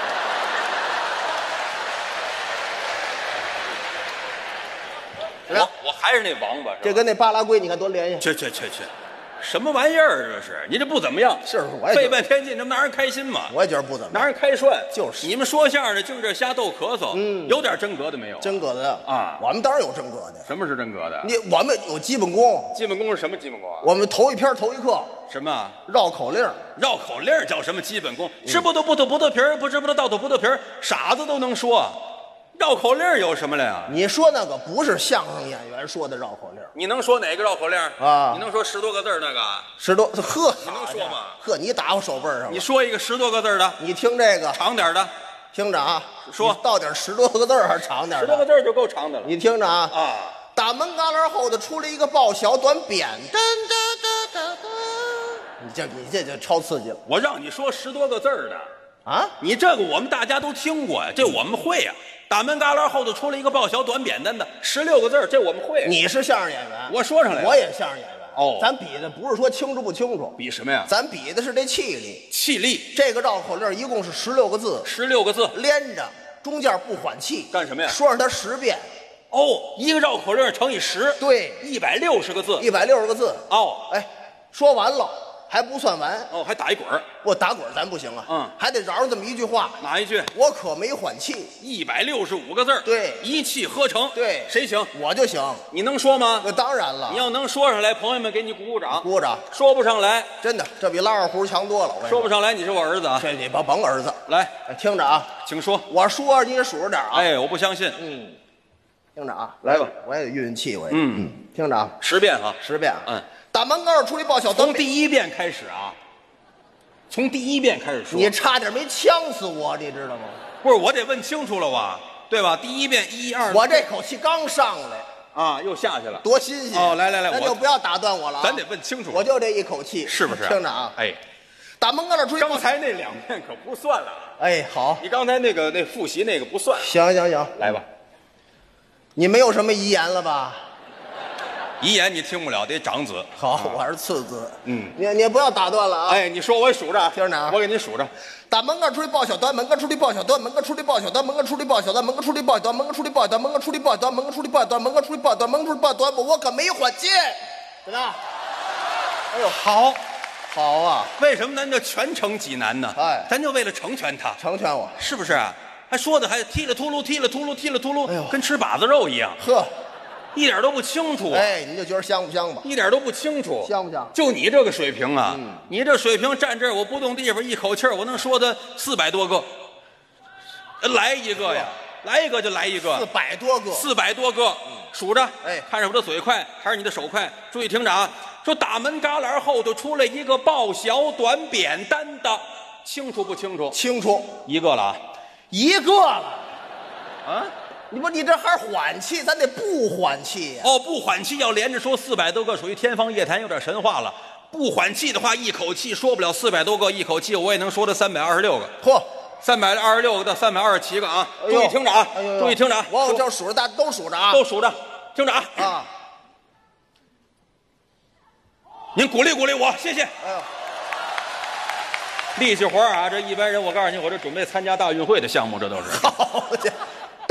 我还是那王八， 这跟那巴拉圭你看多联系？ 去，什么玩意儿这是？你这不怎么样， 是我也费半天劲，这不让人开心吗？ 我也觉得不怎么样， 拿人开涮。 就是你们说相声的就这瞎逗咳嗽，有点真格的没有？ 真格的啊， 我们当然有真格的。 什么是真格的？ 我们有基本功。 基本功是什么基本功啊？ 我们头一篇头一课什么绕口令？ 绕口令叫什么基本功？吃不豆不豆不豆皮儿，不吃不豆倒豆不豆皮儿，傻子都能说。绕口令有什么了呀？ 你说那个不是相声演员说的绕口令。 你能说哪个绕口令啊？ 你能说10多个字那个 ？10多呵， 你能说吗？ 呵，你打我手背上了。 你说一个10多个字的， 你听这个长点的， 听着啊， 说到底10多个字还是长点的？10 多个字就够长的了。 你听着啊啊！ 大门旮旯后头出来一个报小短扁，噔噔噔噔噔，你这就超刺激了。 我让你说10多个字的啊！ 你这个我们大家都听过呀，这我们会呀。大门旮旯后头出来一个报小短扁担的，16个字，这我们会。 你是相声演员， 我说上来了， 我也相声演员。 哦， 咱比的不是说清楚不清楚， 比什么呀？ 咱比的是这气力。 气力。 这个绕口令一共是16个字 ，16个字连着，中间不缓气。 干什么呀？ 说上它10遍。 哦，一个绕口令乘以10， 对 ，160个字。 160个字。 哦， 哎，说完了还不算完。 哦，还打一滚儿。 不打滚咱不行啊。还得饶上这么一句话。 哪一句？ 我可没缓气。 165个字。 对， 一气呵成。 对， 谁行？ 我就行。 你能说吗？ 那当然了。 你要能说上来，朋友们给你鼓鼓掌。 鼓掌。 说不上来， 真的，这比拉二胡强多了。 说不上来，你是我儿子啊。 这你甭儿子。 来， 听着啊， 请说。 我说你也数着点啊。 哎，我不相信。 听着啊， 来吧， 我也得运气，我也。听着啊 ，10遍啊 ，10遍。大门旮旯出来报小短扁。 从第1遍开始啊。从第1遍开始说， 你差点没呛死我，你知道吗？ 不是，我得问清楚了吧，对吧？第1遍1、2， 我这口气刚上来啊，又下去了， 多新鲜！ 哦，来， 那就不要打断我了， 咱得问清楚。 我就这一口气， 是不是？ 听着啊， 哎， 大门旮旯出去。 刚才那2遍可不算了。 哎，好， 你刚才那复习那个不算。 行， 来吧。 你没有什么遗言了吧？ 遗言你听不了，得长子。 好，我是次子。你不要打断了啊！ 哎，你说我数着， 听着啊， 我给你数着。 大门旮出去报小短，门旮出去报小短，门旮出去报小短，门旮出去报小短，门旮出去报短，门旮出去报短，门旮出去报短，门旮出去报短，门旮出去报短，门旮出去报短，我可没缓气。怎么样？ 哎呦，好， 好啊！ 为什么咱就全程济南呢？ 哎， 咱就为了成全他， 成全我， 是不是啊？还说的还踢了秃噜，踢了秃噜，踢了秃噜， 哎呦， 跟吃把子肉一样。 呵。 一点都不清楚。 哎，你就觉得香不香吧？ 一点都不清楚， 香不香？ 就你这个水平啊，你这水平站这儿，我不动地方，一口气儿我能说他400多个，来一个呀，来一个就来一个 ，400多个 ，400多个，数着， 哎， 看是我的嘴快还是你的手快？注意听着啊，说大门旮旯后头出来一个报小短扁担的，清楚不清楚？ 清楚， 一个了啊， 一个了， 啊。 你这还缓气，咱得不缓气呀。 哦，不缓气要连着说400多个，属于天方夜谭，有点神话了。不缓气的话，一口气说不了400多个，一口气我也能说到326个。 嚯 ，326个到327个啊！注意听着啊！注意听着啊！ 我这数着，大家都数着啊！ 都数着，听着啊！ 啊！ 您鼓励鼓励我，谢谢。 哎呦， 力气活啊！这一般人，我告诉你，我这准备参加大运会的项目，这都是。 好家伙！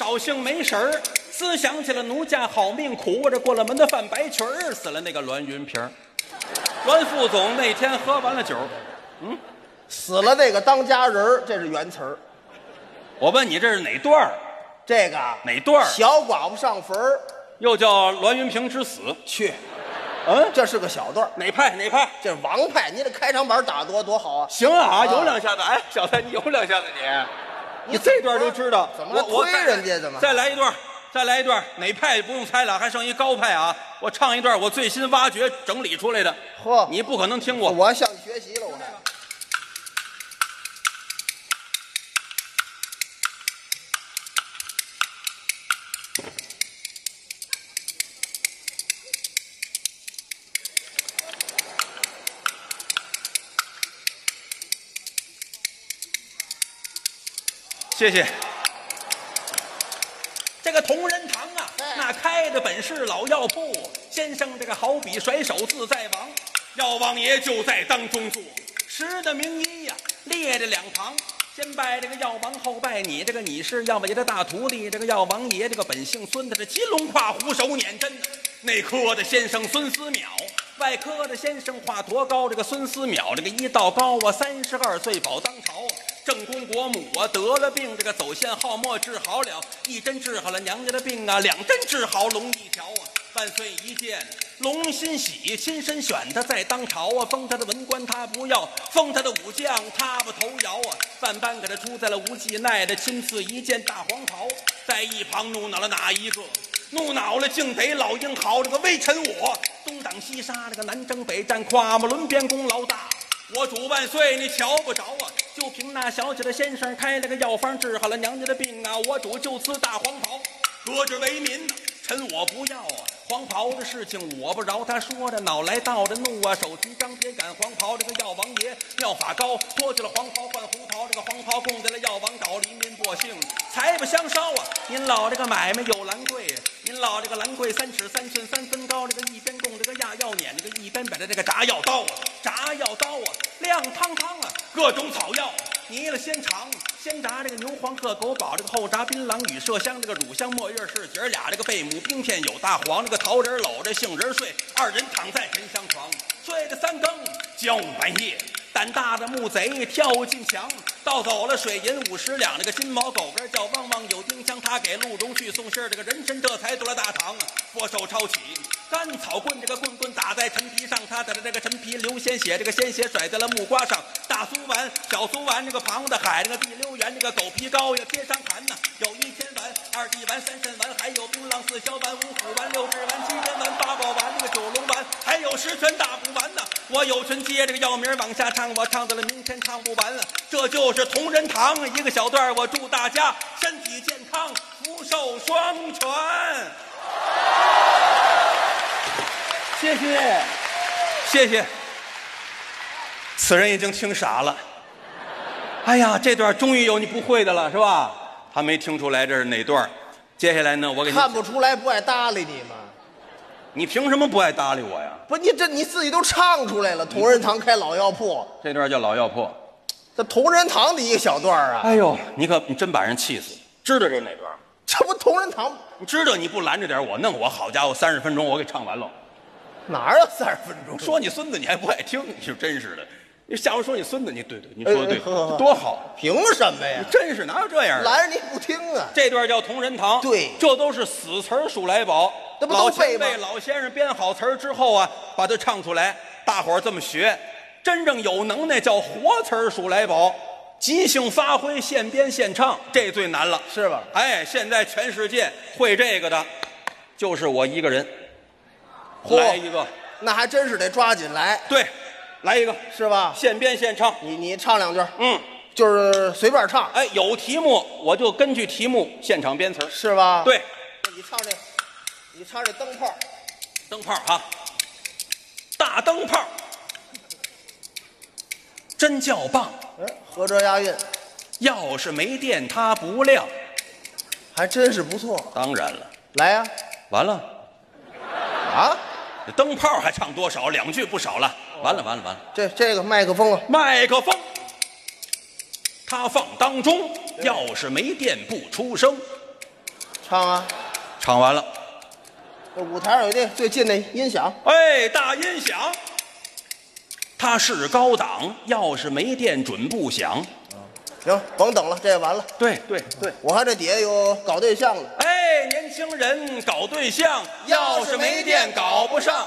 绍兴没婶儿，思想起了奴家好命苦，这过了门的范白裙儿，死了那个栾云平。栾副总那天喝完了酒， 死了那个当家人儿，这是原词儿。 我问你这是哪段儿？ 这个哪段儿？ 小寡妇上坟儿， 又叫栾云平之死。 去， 嗯， 这是个小段儿。 哪派？哪派？ 这是王派，你这开场板打多好啊！ 行啊，有两下子。哎，小子，你有两下子你这段都知道。 怎么我推人家？怎么再来一段？再来一段，哪派不用猜了，还剩一高派啊！我唱一段我最新挖掘整理出来的。 嚯， 你不可能听过。 我向你学习了，我还。 谢谢。这个同仁堂啊，那开的本是老药铺，先生这个好比甩手自在王，药王爷就在当中坐，十的名医呀，列着两旁，先拜这个药王，后拜你，这个你是药王爷的大徒弟，这个药王爷这个本姓孙的，这金龙跨虎手捻针，内科的先生孙思邈，外科的先生画多高，这个孙思邈这个一道高啊，32岁保当朝啊。正宫国母啊，得了病，这个走线好墨治好了，一针治好了娘家的病啊，两针治好龙一条啊。万岁一见龙欣喜，亲身选他在当朝啊，封他的文官他不要，封他的武将他不头摇啊。万般给他出在了无忌奈的亲赐一件大黄袍，在一旁怒恼了哪一个？怒恼了竟得老英豪，这个微臣我东挡西杀，这个南征北战，跨马轮边功劳大。我主万岁，你瞧不着啊！就凭那小姐的先生开了个药方，治好了娘家的病啊！我主就赐大黄袍，革职为民呐、臣我不要啊！黄袍的事情我不饶。他说着恼来倒着怒啊，手提张别赶黄袍。这个药王爷妙法高，脱去了黄袍换红袍。这个黄袍供在了药王岛，黎民百姓财不相烧啊！您老这个买卖有兰桂，您老这个兰桂3尺3寸3分高。这个一边供这个压药碾，这个一边摆着这个炸药刀啊，炸药刀啊，亮堂堂啊，各种草药。泥了鲜肠，先炸这个牛黄鹤狗宝，这个后炸槟榔与麝香，这个乳香末月是姐儿俩，这个贝母冰片有大黄，这个桃仁搂着杏仁睡，二人躺在沉香床，睡得3更交午半夜。胆大的木贼跳进墙，盗走了水银50两，这个金毛狗跟叫汪汪有丁香，他给陆荣去送信，这个人参这才夺了大堂啊，佛手抄起干草棍，这个棍棍打在陈皮上，他的这个陈皮流鲜血，这个鲜血甩在了木瓜上，大苏丸小苏丸，这个旁的海，这个第6圆，这个狗皮膏呀贴上盘呢，有1天丸、2地丸、3肾丸，还有槟榔4小丸、5虎丸、6指丸、7天丸、8宝丸，这个9龙丸，还有10全大补丸呢。我有权接这个药名往下唱，我唱到了明天唱不完了。这就是同仁堂一个小段，我祝大家身体健康，福寿双全。谢谢，谢谢。此人已经听傻了。哎呀，这段终于有你不会的了，是吧？他没听出来这是哪段。接下来呢，我给你看不出来不爱搭理你吗？ 你凭什么不爱搭理我呀？ 不，你自己都唱出来了。同仁堂开老药铺， 这段叫老药铺。 这同仁堂的一个小段啊。 哎呦，你真把人气死！知道这是哪段？ 这不同仁堂？ 你知道你不拦着点我弄我，好家伙，30分钟我给唱完了。 哪有30分钟？ 说你孙子你还不爱听，你是真是的。你下回说你孙子，你对，你说的对，多好。 凭什么呀？ 真是哪有这样的？ 拦着你不听啊！ 这段叫同仁堂， 对， 这都是死词儿数来宝。 这不都背吗？ 老先生编好词儿之后啊，把它唱出来，大伙儿这么学。真正有能耐叫活词儿数来宝，即兴发挥，现编现唱，这最难了， 是吧？ 哎，现在全世界会这个的，就是我一个人。 来一个， 那还真是得抓紧来。 对，来一个， 是吧？ 现编现唱。 你唱2句， 就是随便唱。 哎，有题目我就根据题目现场编词， 是吧？ 对， 你唱这灯泡， 灯泡哈，大灯泡，真叫棒。 合辙押韵。 要是没电它不亮， 还真是不错。 当然了， 来呀！ 完了， 啊， 这灯泡还唱多少？2句不少了。完了， 这个麦克风啊， 麦克风，它放当中，要是没电不出声。 唱啊！ 唱完了。 这舞台上有那最近那音响， 哎，大音响，它是高档，要是没电准不响。 行，甭等了，这完了。 对， 我还这底下有搞对象的。 哎，年轻人搞对象，要是没电搞不上。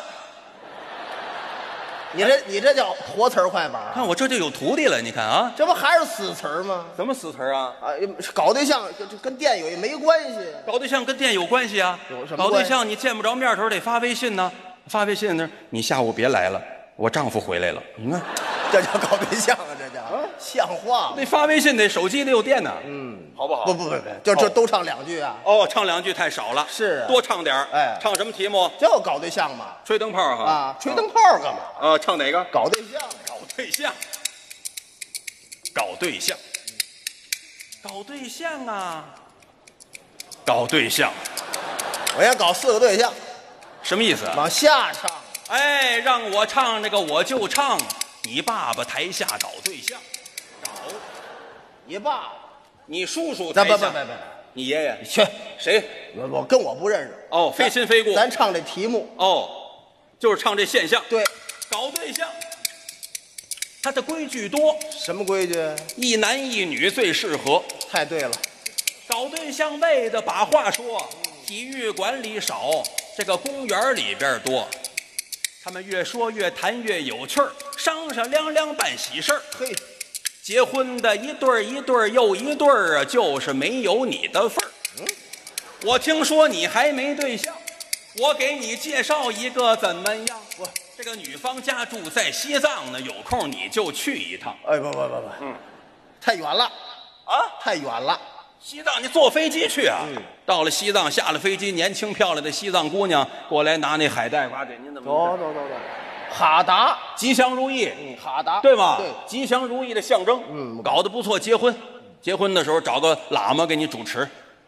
你这叫活词儿快板。 看我这就有徒弟了，你看啊， 这不还是死词儿吗？ 什么死词啊？ 啊，搞对象就跟电有没关系。 搞对象跟电有关系啊？ 有什么关系？ 搞对象你见不着面头得发微信呢，发微信呢，你下午别来了，我丈夫回来了。你看， 这叫搞对象啊，这叫像话吗？ 那发微信得手机得有电呢，好不好？ 不，就这都唱2句啊。 哦，唱2句太少了， 是啊多唱点儿。 哎唱什么题目？ 就搞对象嘛。 吹灯泡哈。 啊，吹灯泡干嘛？ 啊，唱哪个？ 搞对象。 搞对象，搞对象，搞对象啊，搞对象， 我先搞4个对象， 什么意思啊？ 往下唱。 哎，让我唱那个我就唱，你爸爸台下搞对象，搞， 你爸， 你叔叔台下， 不， 你爷爷去谁？ 我跟我不认识。 哦，非亲非故。 咱唱这题目。 哦，就是唱这现象。 对， 搞对象，它的规矩多， 什么规矩？ 一男一女最适合。 太对了。 搞对象为的把话说，体育馆里少，这个公园里边多。他们越说越谈越有趣儿，商商量量办喜事儿。 嘿， 结婚的一对儿一对儿又一对儿啊，就是没有你的份儿。我听说你还没对象，我给你介绍一个怎么样？这个女方家住在西藏呢，有空你就去一趟。 哎，不，太远了啊， 太远了。 西藏你坐飞机去啊？到了西藏，下了飞机，年轻漂亮的西藏姑娘过来拿那海带瓜给您怎么？ 走，哈达， 吉祥如意， 哈达， 对吗？ 对， 吉祥如意的象征。搞得不错。结婚的时候找个喇嘛给你主持。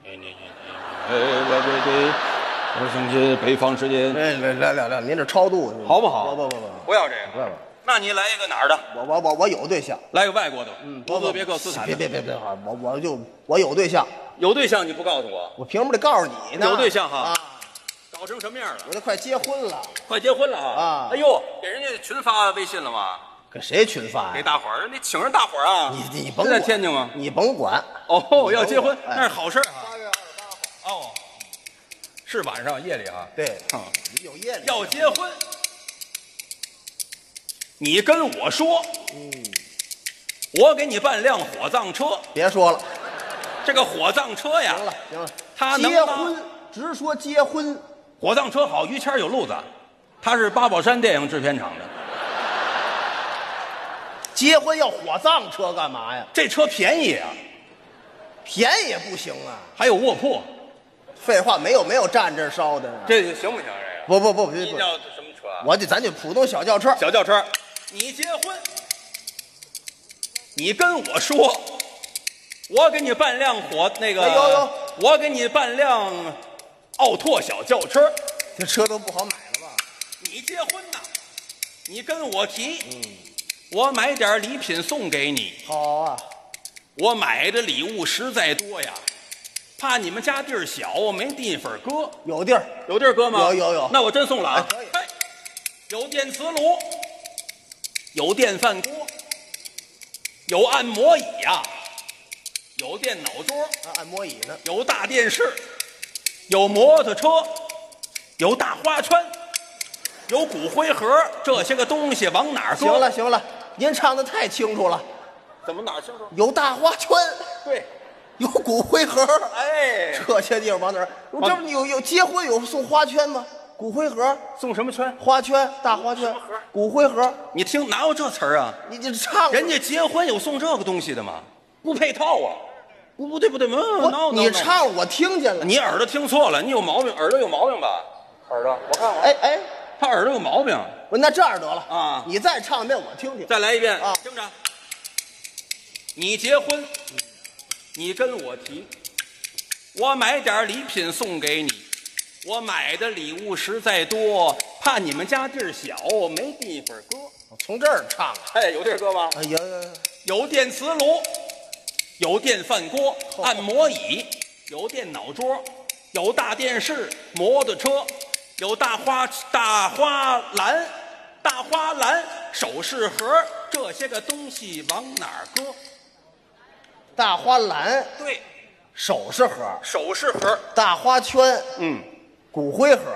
我想起北方时间。 来，您这超度好不好？ 不要这个。 不， 那你来一个哪儿的？ 我有对象。 来个外国的，乌兹别克斯坦的。 别，我有对象。 有对象你不告诉我？ 我凭什么得告诉你呢？ 有对象哈。 啊， 搞成什么样了？ 我都快结婚了。 快结婚了哈！ 啊， 哎呦，给人家群发微信了吗？ 给谁群发呀？ 给大伙儿，你请人大伙儿啊！ 你甭在天津吗？ 你甭管。 哦，要结婚那是好事啊。 8月28号。 哦，是晚上夜里啊？ 对，你有夜里要结婚，你跟我说，我给你办辆火葬车。 别说了， 这个火葬车呀， 行了， 他能结婚，直说结婚。 火葬车好，于谦有路子，他是八宝山电影制片厂的。 结婚要火葬车干嘛呀？ 这车便宜啊， 便宜也不行啊。 还有卧铺。 废话，没有站这烧的。 这行不行？这个不， 你叫什么车啊？ 咱就普通小轿车。 小轿车。你结婚，你跟我说，我给你办辆我给你办辆奥拓小轿车。 这车都不好买了吧？ 你结婚呐，你跟我提，我买点礼品送给你。 好啊， 我买的礼物实在多呀，怕你们家地儿小，我没地方搁。 有地儿搁吗？ 有。 那我真送了啊！ 可以。 有电磁炉，有电饭锅，有按摩椅呀，有电脑桌， 按摩椅呢， 有大电视，有摩托车，有大花圈，有骨灰盒，这些个东西往哪儿搁？ 行了，您唱的太清楚了。 怎么哪儿清楚？ 有大花圈， 对， 有骨灰盒， 哎， 这些地方往哪儿？这不有结婚有送花圈吗？骨灰盒送什么圈？ 花圈，大花圈，骨灰盒。 你听哪有这词儿啊？ 你这唱， 人家结婚有送这个东西的吗？不配套啊！不对， 你唱我听见了。 你耳朵听错了，你有毛病，耳朵有毛病吧？耳朵，我看看。 哎， 他耳朵有毛病。 那这样得了啊， 你再唱一遍我听听。 再来一遍啊， 听着。你结婚，你跟我提，我买点礼品送给你。我买的礼物实在多，怕你们家地儿小，没地方搁。 从这儿唱。 哎，有地儿搁吗？有电磁炉，有电饭锅，按摩椅，有电脑桌， 有大电视、摩托车，有大花篮、首饰盒，这些个东西往哪儿搁？ 大花篮， 对， 首饰盒， 首饰盒， 大花圈，骨灰盒。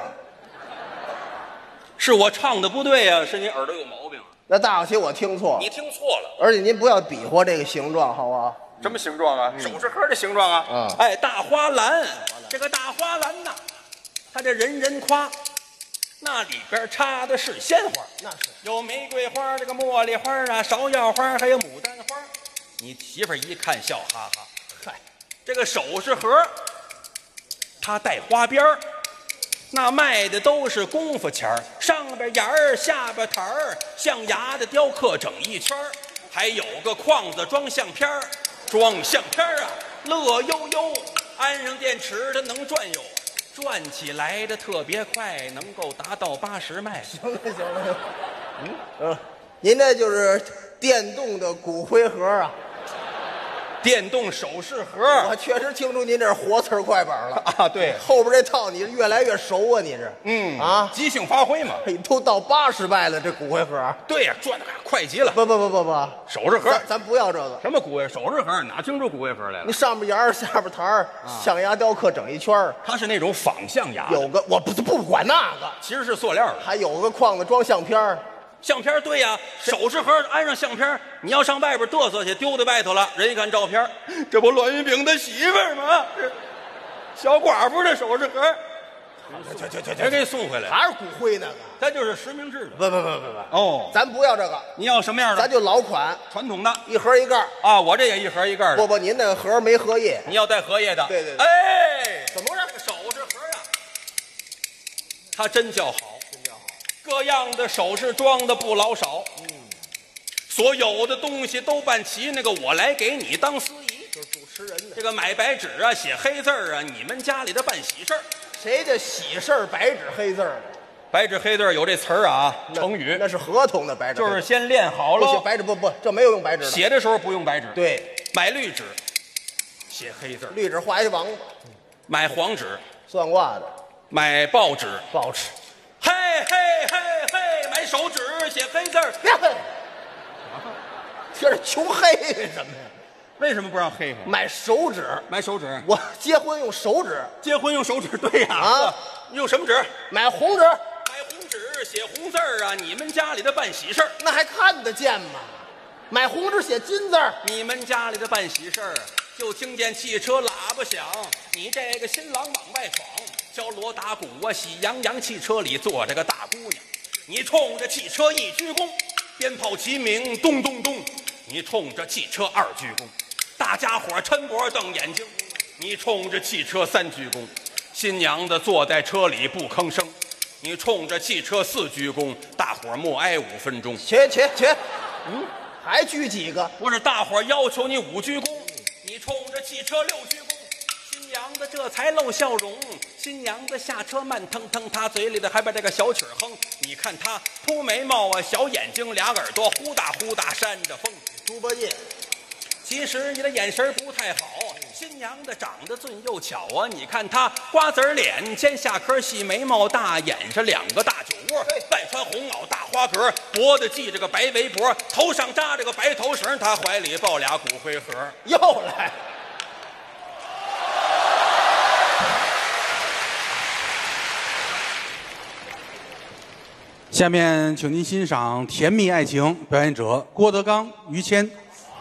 是我唱的不对呀，是你耳朵有毛病。 那大伙我听错了， 你听错了。 而且您不要比划这个形状，好不好？ 什么形状啊？首饰盒的形状啊。哎，大花篮，这个大花篮呐，它这人人夸，那里边插的是鲜花， 那是有玫瑰花、这个茉莉花啊、芍药花，还有牡丹花。你媳妇儿一看笑哈哈。嗨，这个首饰盒，它带花边儿。那卖的都是功夫钱儿，上边沿儿下边台儿，象牙的雕刻整一圈儿，还有个框子装相片儿，装相片儿啊，乐悠悠，安上电池它能转悠，转起来的特别快，能够达到80迈。 行了，您这就是电动的骨灰盒啊。 电动首饰盒， 我确实听出您这是活词快板了啊！对， 后边这套你越来越熟啊，你这即兴发挥嘛。 都到80迈了，这骨灰盒。 对呀，转的快极了。 不， 首饰盒， 咱不要这个。 什么骨灰？首饰盒哪听出骨灰盒来了？ 你上边沿儿下边台儿，象牙雕刻整一圈儿， 它是那种仿象牙， 有个我不管那个， 其实是塑料的， 还有个框子装相片儿。 相片对呀，首饰盒安上相片，你要上外边嘚瑟去，丢在外头了，人一看照片，这不栾云平的媳妇儿吗？小寡妇的首饰盒，全给你送回来， 还是骨灰那个？ 咱就是实名制的。 不哦， 咱不要这个， 你要什么样的？ 咱就老款， 传统的， 一盒一盖啊，我这也一盒一盖的。 不，您那盒没荷叶， 你要带荷叶的。 对。 哎， 怎么回事？ 首饰盒啊，它真叫好。各样的首饰装的不老少，所有的东西都办齐，那个我来给你当司仪， 就是主持人的。 这个买白纸啊，写黑字啊，你们家里的办喜事儿， 谁叫喜事儿白纸黑字儿？ 白纸黑字有这词儿啊，成语那是合同的白纸， 就是先练好不写了。 白纸不，这没有用白纸的。 写的时候不用白纸， 对， 买绿纸，写黑字， 绿纸画一王八， 买黄纸， 算卦的， 买报纸， 报纸。 嘿，买手纸写黑字儿。 别黑，这是穷黑什么呀？ 为什么不让黑？ 买手纸， 买手纸， 我结婚用手纸， 结婚用手纸，对呀。用什么纸？ 买红纸， 买红纸写红字儿啊！你们家里的办喜事儿， 那还看得见吗？买红纸写金字儿， 你们家里的办喜事儿，就听见汽车喇叭响，你这个新郎往外闯，敲锣打鼓啊，喜洋洋，汽车里坐着个大姑娘，你冲着汽车一鞠躬，鞭炮齐鸣，咚咚咚，你冲着汽车2鞠躬，大家伙抻脖瞪眼睛，你冲着汽车3鞠躬，新娘子坐在车里不吭声，你冲着汽车4鞠躬，大伙默哀5分钟。 且，还鞠几个？ 不是，大伙要求你5鞠躬，你冲着汽车6鞠躬，新娘子这才露笑容。新娘子下车慢腾腾，她嘴里的还把这个小曲哼。你看她秃眉毛啊，小眼睛，俩耳朵呼哒呼哒扇着风。 猪八戒， 其实你的眼神不太好，新娘子长得俊又巧啊！你看她瓜子脸，尖下颏细眉毛，大眼上2个大酒窝，外穿红袄大花格，脖子系着个白围脖，头上扎着个白头绳，她怀里抱俩骨灰盒。 又来。 下面，请您欣赏《甜蜜爱情》，表演者郭德纲、于谦。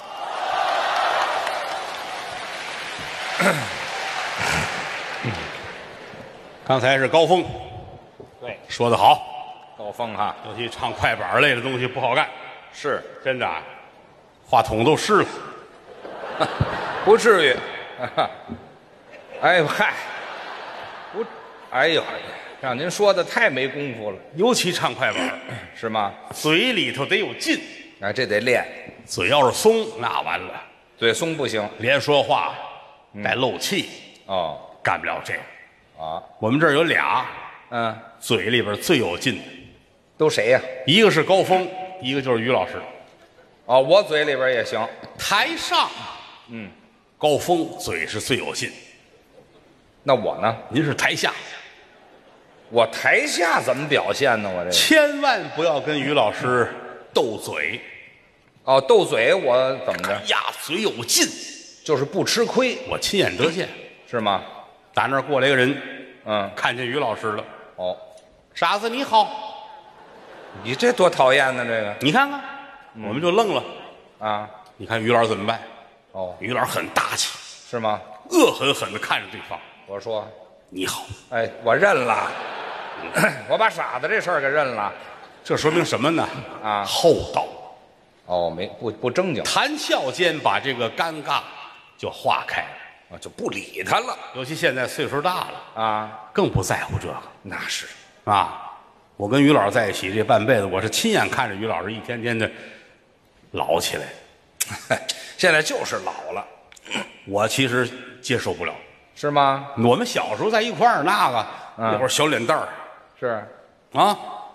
刚才是高峰， 对， 说得好， 高峰哈， 尤其唱快板类的东西不好干， 是真的啊，话筒都湿了。 不至于。哎呦嗨，不，哎呦，让您说的太没功夫了， 尤其唱快板， 是吗？ 嘴里头得有劲， 哎，这得练， 嘴要是松，那完了， 嘴松不行。 连说话带漏气， 哦， 干不了这个。 啊， 我们这儿有俩，嘴里边最有劲的， 都谁呀？ 一个是高峰，一个就是于老师。 哦，我嘴里边也行。 台上， 高峰嘴是最有劲， 那我呢？ 您是台下， 我台下怎么表现呢？我这千万不要跟于老师斗嘴。 哦，斗嘴我怎么着？ 呀，嘴有劲， 就是不吃亏， 我亲眼得见。 是吗？ 打那儿过来一个人， 嗯， 看见于老师了， 哦， 傻子你好， 你这多讨厌呢，这个你看看，我们就愣了。 啊， 你看于老师怎么办？ 哦， 于老师很大气， 是吗？ 恶狠狠地看着对方。 我说， 你好， 哎，我认了，我把傻子这事儿给认了这说明什么呢？ 啊。 厚道。 哦，不正经谈笑间把这个尴尬就化开了。 啊，就不理他了尤其现在岁数大了， 啊。 更不在乎这个那是， 啊。我跟于老师在一起这半辈子，我是亲眼看着于老师一天天的老起来。 现在就是老了， 我其实接受不了。 是吗？ 我们小时候在一块儿，那会儿小脸蛋儿是， 啊，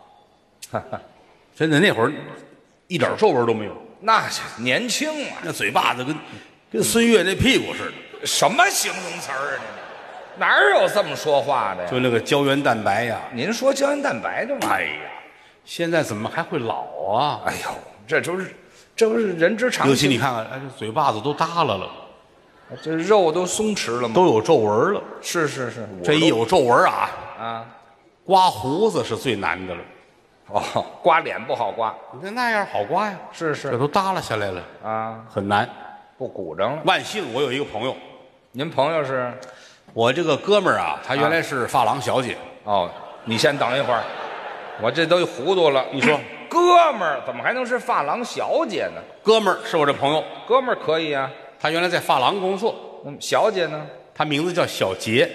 真的那会儿一点皱纹都没有， 那是年轻啊， 那嘴巴子跟孙越那屁股似的， 什么形容词儿啊？哪儿有这么说话的呀？ 就那个胶原蛋白呀。 您说胶原蛋白的吗？ 哎呀，现在怎么还会老啊？ 哎呦，这不是人之常情。 尤其你看看，哎，这嘴巴子都耷拉了， 这肉都松弛了吗？ 都有皱纹了。 是， 这一有皱纹啊， 啊， 刮胡子是最难的了。 哦，刮脸不好刮， 你看那样好刮呀， 是这都耷拉下来了， 啊， 很难。 不鼓整了。 万幸我有一个朋友， 您朋友是？ 我这个哥们儿啊，他原来是发廊小姐。 哦，你先等一会儿，我这都糊涂了。 你说， 哥们儿怎么还能是发廊小姐呢？ 哥们儿是我这朋友， 哥们儿可以啊， 他原来在发廊工作， 小姐呢？ 他名字叫小杰，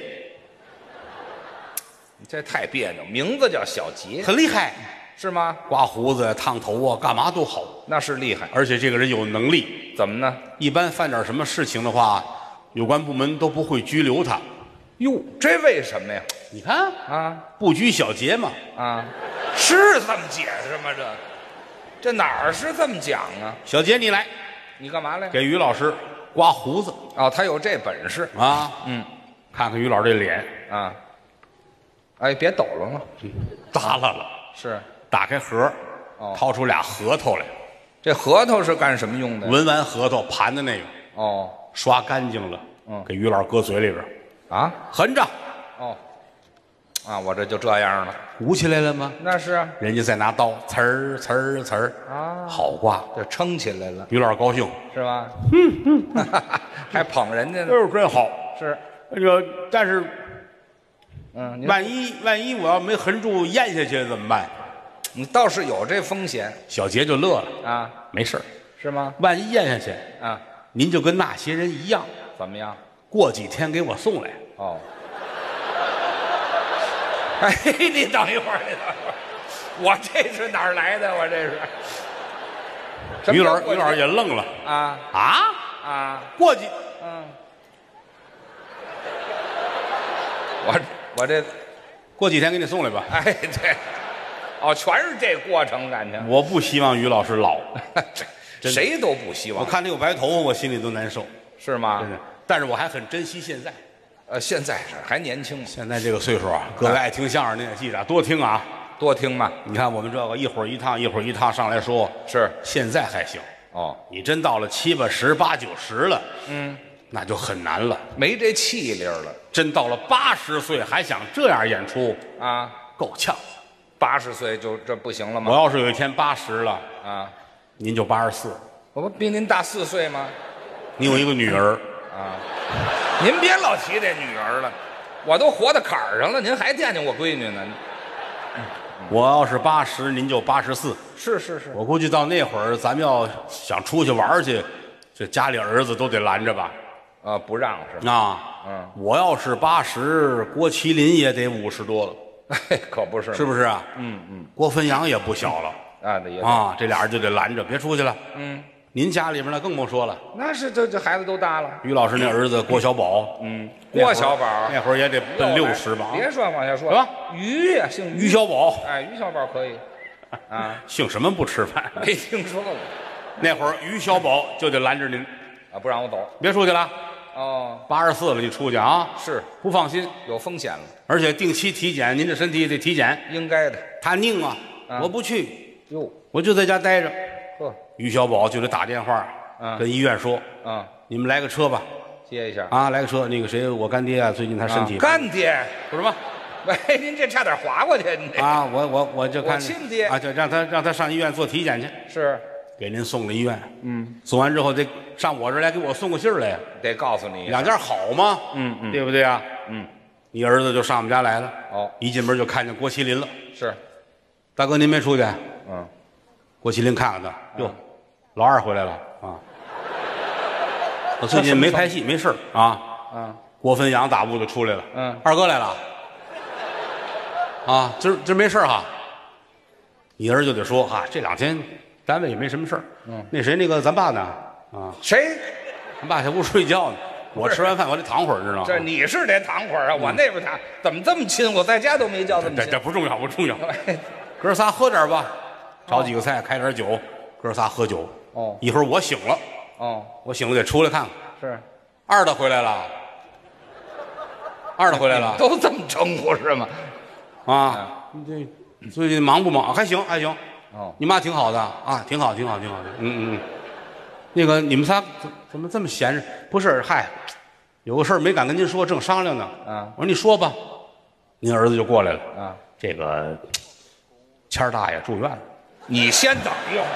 你这太别扭，名字叫小杰， 很厉害， 是吗？ 刮胡子、烫头啊，干嘛都好。 那是厉害。 而且这个人有能力， 怎么呢？ 一般犯点什么事情的话，有关部门都不会拘留他。 哟，这为什么呀？ 你看， 啊不拘小节嘛。 啊，是这么解释吗？这哪儿是这么讲啊？ 小杰，你来你干嘛来？ 给于老师刮胡子哦，他有这本事啊。 嗯， 看看于老师这脸， 啊。哎，别抖了嘛。 耷拉了。 是， 打开盒， 哦掏出俩核桃来， 这核桃是干什么用的？ 闻完核桃盘的那个， 哦刷干净了，给于老师搁嘴里边， 啊含着， 哦啊，我这就这样了。 鼓起来了吗？ 那是啊， 人家再拿刀，呲儿呲儿呲儿， 啊好刮。 这撑起来了于老师高兴， 是吧？还捧人家呢。 真好。 是， 那个，但是嗯， 万一我要没含住咽下去怎么办？ 你倒是有这风险小杰就乐了， 啊， 没事儿， 是吗？ 万一咽下去， 啊， 您就跟那些人一样， 怎么样？ 过几天给我送来。 哦，哎，你等一会儿，我这是哪儿来的？我这是。什么于叫过节老师也愣了啊啊！ 啊， 过几嗯，我这， 过几天给你送来吧。 哎对，哦，全是这过程感情。 我不希望于老师老， 这谁都不希望， 我看他有白头发，我心里都难受， 是吗真？的。但是我还很珍惜现在， 现在是还年轻嘛， 现在这个岁数啊，各位爱听相声的也记着多听啊。 多听嘛。 你看我们这个一会儿一趟，一会儿一趟上来说， 是现在还行。 哦， 你真到了7、8、10、8、9、10了，那就很难了。 没这气力了真到了80岁还想这样演出， 啊！ 够呛。 80岁就这不行了我吗？ 要是有一天80了， 啊， 您就84， 我不比您大4岁吗？ 你有一个女儿， 您别老提这女儿了，我都活到坎儿上了，您还惦记我闺女呢？ 我要是80，您就84。 是， 我估计到那会儿，咱们要想出去玩去，这家里儿子都得拦着吧？ 不让是吧？ 啊，我要是80，郭麒麟也得50多了， 可不是， 是不是啊？郭汾阳也不小了啊？这也啊，这俩人就得拦着，别出去了。您家里边呢更甭说了， 那是这孩子都大了。 于老师那儿子郭小宝， 郭小宝那会儿也得奔60吧？ 别说往下说， 是吧？ 于呀，姓于小宝， 哎，于小宝可以啊， 姓什么不吃饭？ 没听说过那会儿于小宝就得拦着您， 啊，不让我走别出去了。 哦， 84了，你出去啊？ 是不放心， 有风险了， 而且定期体检，您这身体得体检。 应该的。 他拧啊， 啊我不去， 哟， 我就在家待着。 呵， 于小宝就得打电话，跟医院说，你们来个车吧， 接一下啊，来个车。那个谁，我干爹啊，最近他身体干爹， 不是吗？ 喂，您这差点划过去，您这啊，我就看我亲爹啊，就让他上医院做体检去， 是给您送到医院。送完之后得上我这儿来给我送个信儿来呀。 得告诉你， 两家好吗？对不对啊？你儿子就上我们家来了。 哦， 一进门就看见郭麒麟了。 是， 大哥您没出去？ 嗯， 郭麒麟看看他，哟，老二回来了啊！我最近没拍戏，没事儿啊。郭汾阳大步就出来了。二哥来了。啊，今儿没事儿哈。你儿子就得说哈，这两天单位也没什么事儿。那谁，那个咱爸呢？啊， 谁？ 咱爸在屋睡觉呢。我吃完饭我得躺会儿，知道吗？ 这你是得躺会儿啊，我那边躺，怎么这么亲？我在家都没叫这么亲。 这不重要，不重要。哥仨喝点吧，炒几个菜，开点酒，哥仨喝酒。 哦， 一会儿我醒了。 哦， 我醒了得出来看看。 是， 二的回来了。二的回来了。 都这么称呼是吗？ 啊，你这最近忙不忙？还行，还行。 哦， 你妈挺好的啊，挺好，挺好，挺好的。那个你们仨怎么这么闲着？不是，嗨，有个事儿没敢跟您说，正商量呢。我说你说吧。您儿子就过来了。这个谦儿大爷住院了。 你先等一会儿。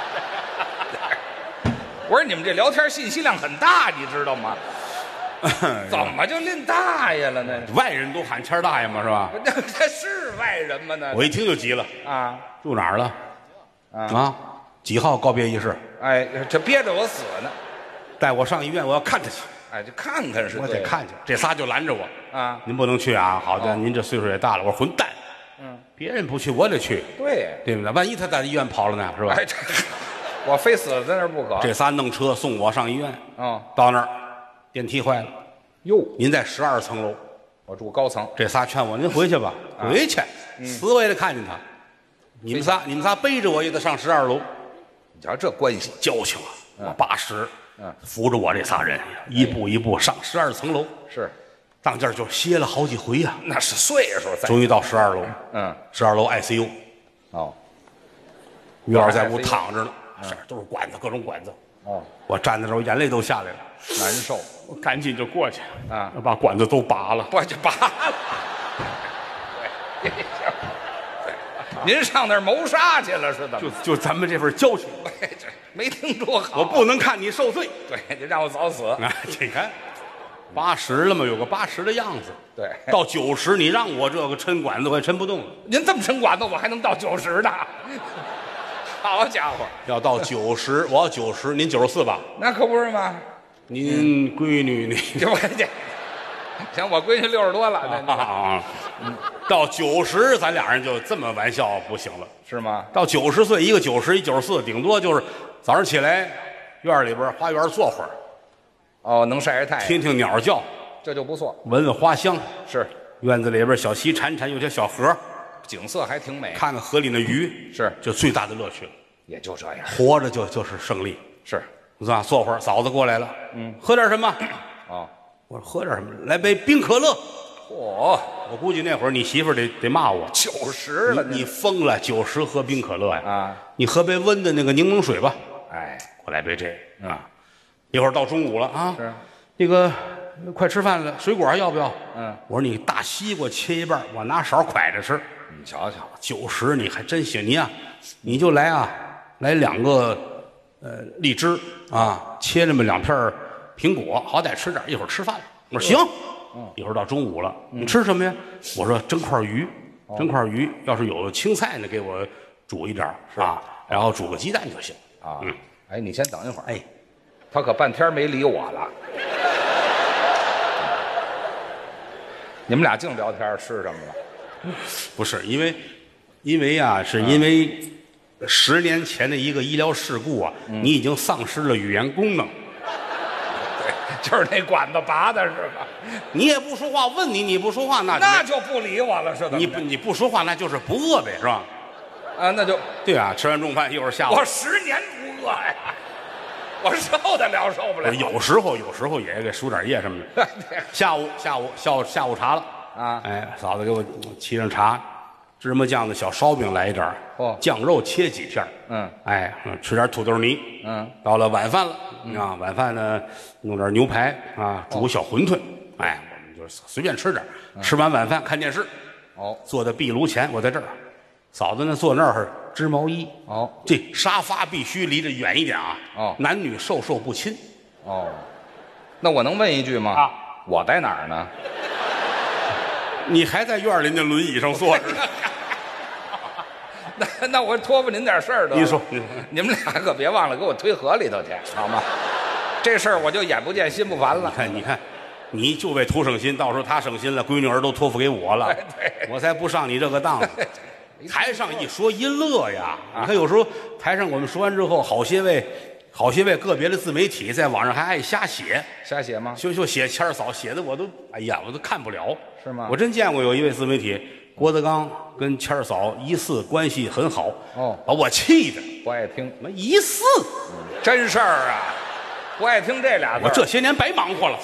我说你们这聊天信息量很大，你知道吗？怎么就拎大爷了呢？ 外人都喊谦儿大爷嘛，是吧？ 那是外人吗？那我一听就急了。 啊， 住哪儿了？啊，几号告别仪式？ 哎，这憋着我死呢。 带我上医院，我要看他去。 哎，就看看是。 我得看去。这仨就拦着我啊， 您不能去啊！好的，您这岁数也大了。我说混蛋，别人不去我得去， 对不对？万一他在医院跑了呢，是吧？ 哎，我非死在那儿不可。 这仨弄车送我上医院。到那儿电梯坏了。 哟， 您在12层楼， 我住高层。 这仨劝我，您回去吧，回去，死我也得看见他。你们仨背着我也得上12楼。 你瞧这关系交情啊！我80，扶着我这仨人一步一步上12层楼。 是， 当间就歇了好几回呀。 那是岁数在。 终于到12楼。12楼 ICU。于老师在屋躺着呢，都是管子，各种管子。我站在这儿，我眼泪都下来了， 难受。 我赶紧就过去把管子都拔了。 我就拔了。您上那儿谋杀去了是怎么？ 就咱们这份交情， 这没听说好。 我不能看你受罪。 对，你让我早死。 你看，80了嘛，有个80的样子。 对， 到90，你让我这个抻管子，我也抻不动了。 您这么抻管子，我还能到90呢？好家伙！ 要到90，我要90，您94吧？ 那可不是吗？ 您闺女，你就这，行，我闺女60多了。 到90，咱俩人就这么玩笑不行了， 是吗？ 到90岁，一个90，一94，顶多就是早上起来院里边花园坐会儿。 能晒晒太阳， 听听鸟叫， 这就不错。 闻闻花香， 是院子里边小溪潺潺，有些小河， 景色还挺美。 看看河里那鱼， 是就最大的乐趣了。 也就这样， 活着就是胜利。 是吧？坐会儿，嫂子过来了，喝点什么？我说喝点什么？来杯冰可乐。我估计那会儿你媳妇儿得骂我 ，90了， 你疯了，90喝冰可乐呀？你喝杯温的那个柠檬水吧。 哎， 我来杯这一会儿到中午了啊， 是那个快吃饭了，水果还要不要？我说你大西瓜切一半，我拿勺蒯着吃。 你瞧瞧 ，90你还真行，你就来来2个荔枝切那么2片苹果，好歹吃点，一会儿吃饭了。我说行。一会儿到中午了，你吃什么呀？我说蒸块鱼，要是有青菜呢，给我煮一点然后煮个鸡蛋就行哎，你先等一会儿。哎，他可半天没理我了。你们俩净聊天，吃什么了？ 不是，因为是因为10年前的一个医疗事故你已经丧失了语言功能。 就是那管子拔的是吧？ 你也不说话，问你不说话， 那就不理我了，是怎么？ 你不说话，那就是不饿呗，是吧？ 那就对啊，吃完中饭一会儿下午。 我10年不饿呀。 我受得了受不了？ 有时候也给输点液什么的。下午茶了啊！ 哎，嫂子给我沏上茶，芝麻酱的小烧饼来一点哦， 酱肉切几片哎，吃点土豆泥。到了晚饭了啊，晚饭呢弄点牛排啊，煮个小馄饨。哎，我们就随便吃点。吃完晚饭看电视。 哦， 坐在壁炉前，我在这儿，嫂子呢坐那儿织毛衣。 哦， 这沙发必须离着远一点啊。 哦， 男女授受不亲。 哦，那我能问一句吗？ 啊， 我在哪儿呢？ 你还在院里那轮椅上坐着？ 那我托付您点事儿都。 您说， 你们俩可别忘了给我推河里头去，好吗？这事儿我就眼不见心不烦了。 你看，你就为图省心，到时候他省心了，闺女儿都托付给我了，我才不上你这个当呢。台上一说一乐呀，你看有时候台上我们说完之后，好些位个别的自媒体在网上还爱瞎写。 瞎写吗？ 就写谦儿嫂，写的我都我都看不了。 是吗？ 我真见过有一位自媒体，郭德纲跟谦儿嫂疑似关系很好。 哦， 把我气的。 不爱听。 什么疑似？ 真事儿啊！不爱听这俩字。 我这些年白忙活了。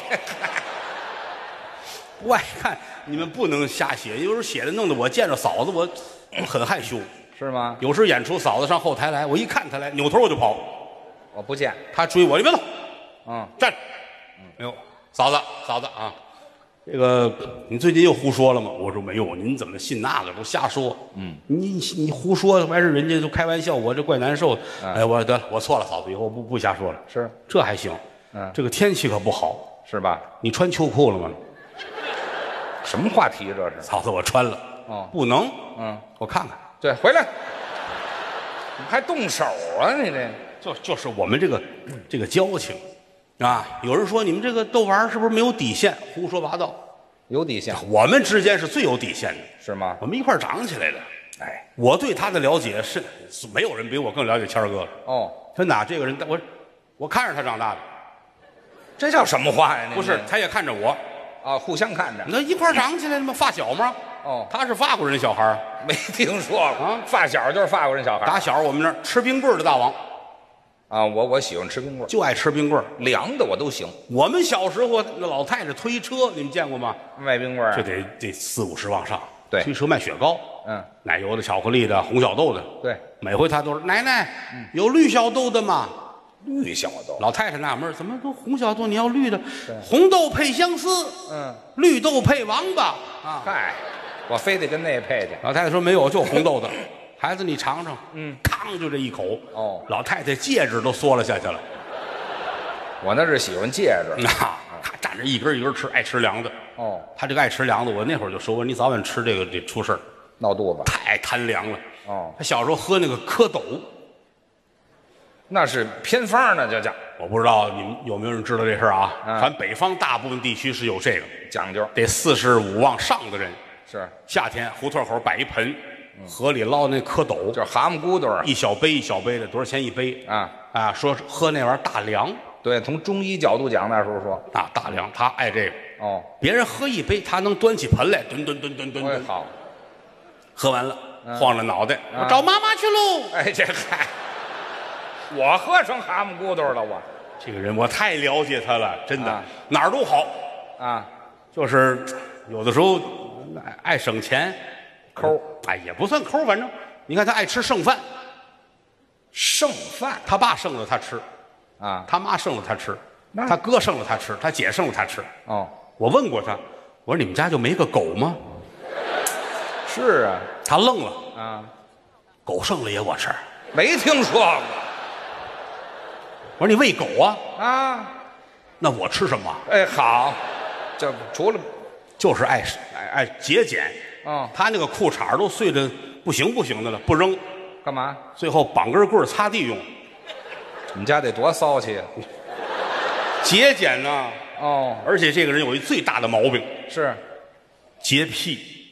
不爱看，你们不能瞎写。有时候写的弄得我见着嫂子，我很害羞。 是吗？ 有时演出，嫂子上后台来，我一看她来，扭头我就跑。 我不见。 她追我，你别走。站。哎呦，嫂子啊，这个你最近又胡说了吗？我说没有，您怎么信那个？都瞎说。你胡说，完事人家都开玩笑，我这怪难受。哎，我得了，我错了，嫂子，以后不瞎说了。 是， 这还行。这个天气可不好， 是吧？ 你穿秋裤了吗？ 什么话题这是？ 嫂子，我穿了。不能。我看看。 对，回来。你还动手啊？你这就是我们这个交情啊。有人说你们这个逗玩是不是没有底线？胡说八道。 有底线。 我们之间是最有底线的， 是吗？ 我们一块儿长起来的。 哎， 我对他的了解是没有人比我更了解谦儿哥了。 哦， 真的，这个人我看着他长大的。 这叫什么话呀？ 不是，他也看着我。 啊，互相看着。 那一块儿长起来的吗？发小吗？ 哦， 他是法国人小孩没听说过啊。发小就是法国人小孩。 打小我们那儿吃冰棍的大王。 啊，我喜欢吃冰棍， 就爱吃冰棍， 凉的我都行。 我们小时候那老太太推车，你们见过吗？ 卖冰棍这得40-50往上。 对， 推车卖雪糕，奶油的、巧克力的、红小豆的。 对， 每回他都是奶奶，有绿小豆的吗？ 绿小豆。 老太太纳闷，怎么都红小豆？你要绿的？红豆配相思，绿豆配王八啊！ 嗨，我非得跟那配去。 老太太说没有，就红豆的。孩子，你尝尝。吭就这一口。 哦， 老太太戒指都缩了下去了。 我那是喜欢戒指。 咔站着一根一根吃，爱吃凉的。 哦， 他这个爱吃凉的，我那会儿就说过，你早晚吃这个得出事儿， 闹肚子。 太贪凉了。 哦， 他小时候喝那个蝌蚪， 那是偏方呢，这叫。 我不知道你们有没有人知道这事儿啊？咱北方大部分地区是有这个讲究， 得45往上的人是夏天胡同口摆一盆，河里捞那蝌蚪， 就是蛤蟆骨头， 一小杯一小杯的，多少钱一杯啊？说喝那玩意儿大凉。 对，从中医角度讲，那时候说大凉，他爱这个。 哦， 别人喝一杯，他能端起盆来，吨。 好， 喝完了，晃着脑袋，我找妈妈去喽。 哎，这嗨，我喝成蛤蟆骨头了，我这个人我太了解他了，真的哪儿都好啊， 就是有的时候爱省钱， 抠， 哎，也不算抠，反正你看他爱吃剩饭， 剩饭， 他爸剩了他吃。他妈剩了他吃，他哥剩了他吃，他姐剩了他吃。 哦， 我问过他，我说你们家就没个狗吗？ 是啊， 他愣了。狗剩了也我吃， 没听说过。 我说你喂狗啊？那我吃什么？ 哎，好，这除了就是爱节俭。他那个裤衩都碎的不行的了，不扔， 干嘛？ 最后绑根棍擦地用。 你们家得多骚气啊！ 节俭呢？而且这个人有一最大的毛病是洁癖。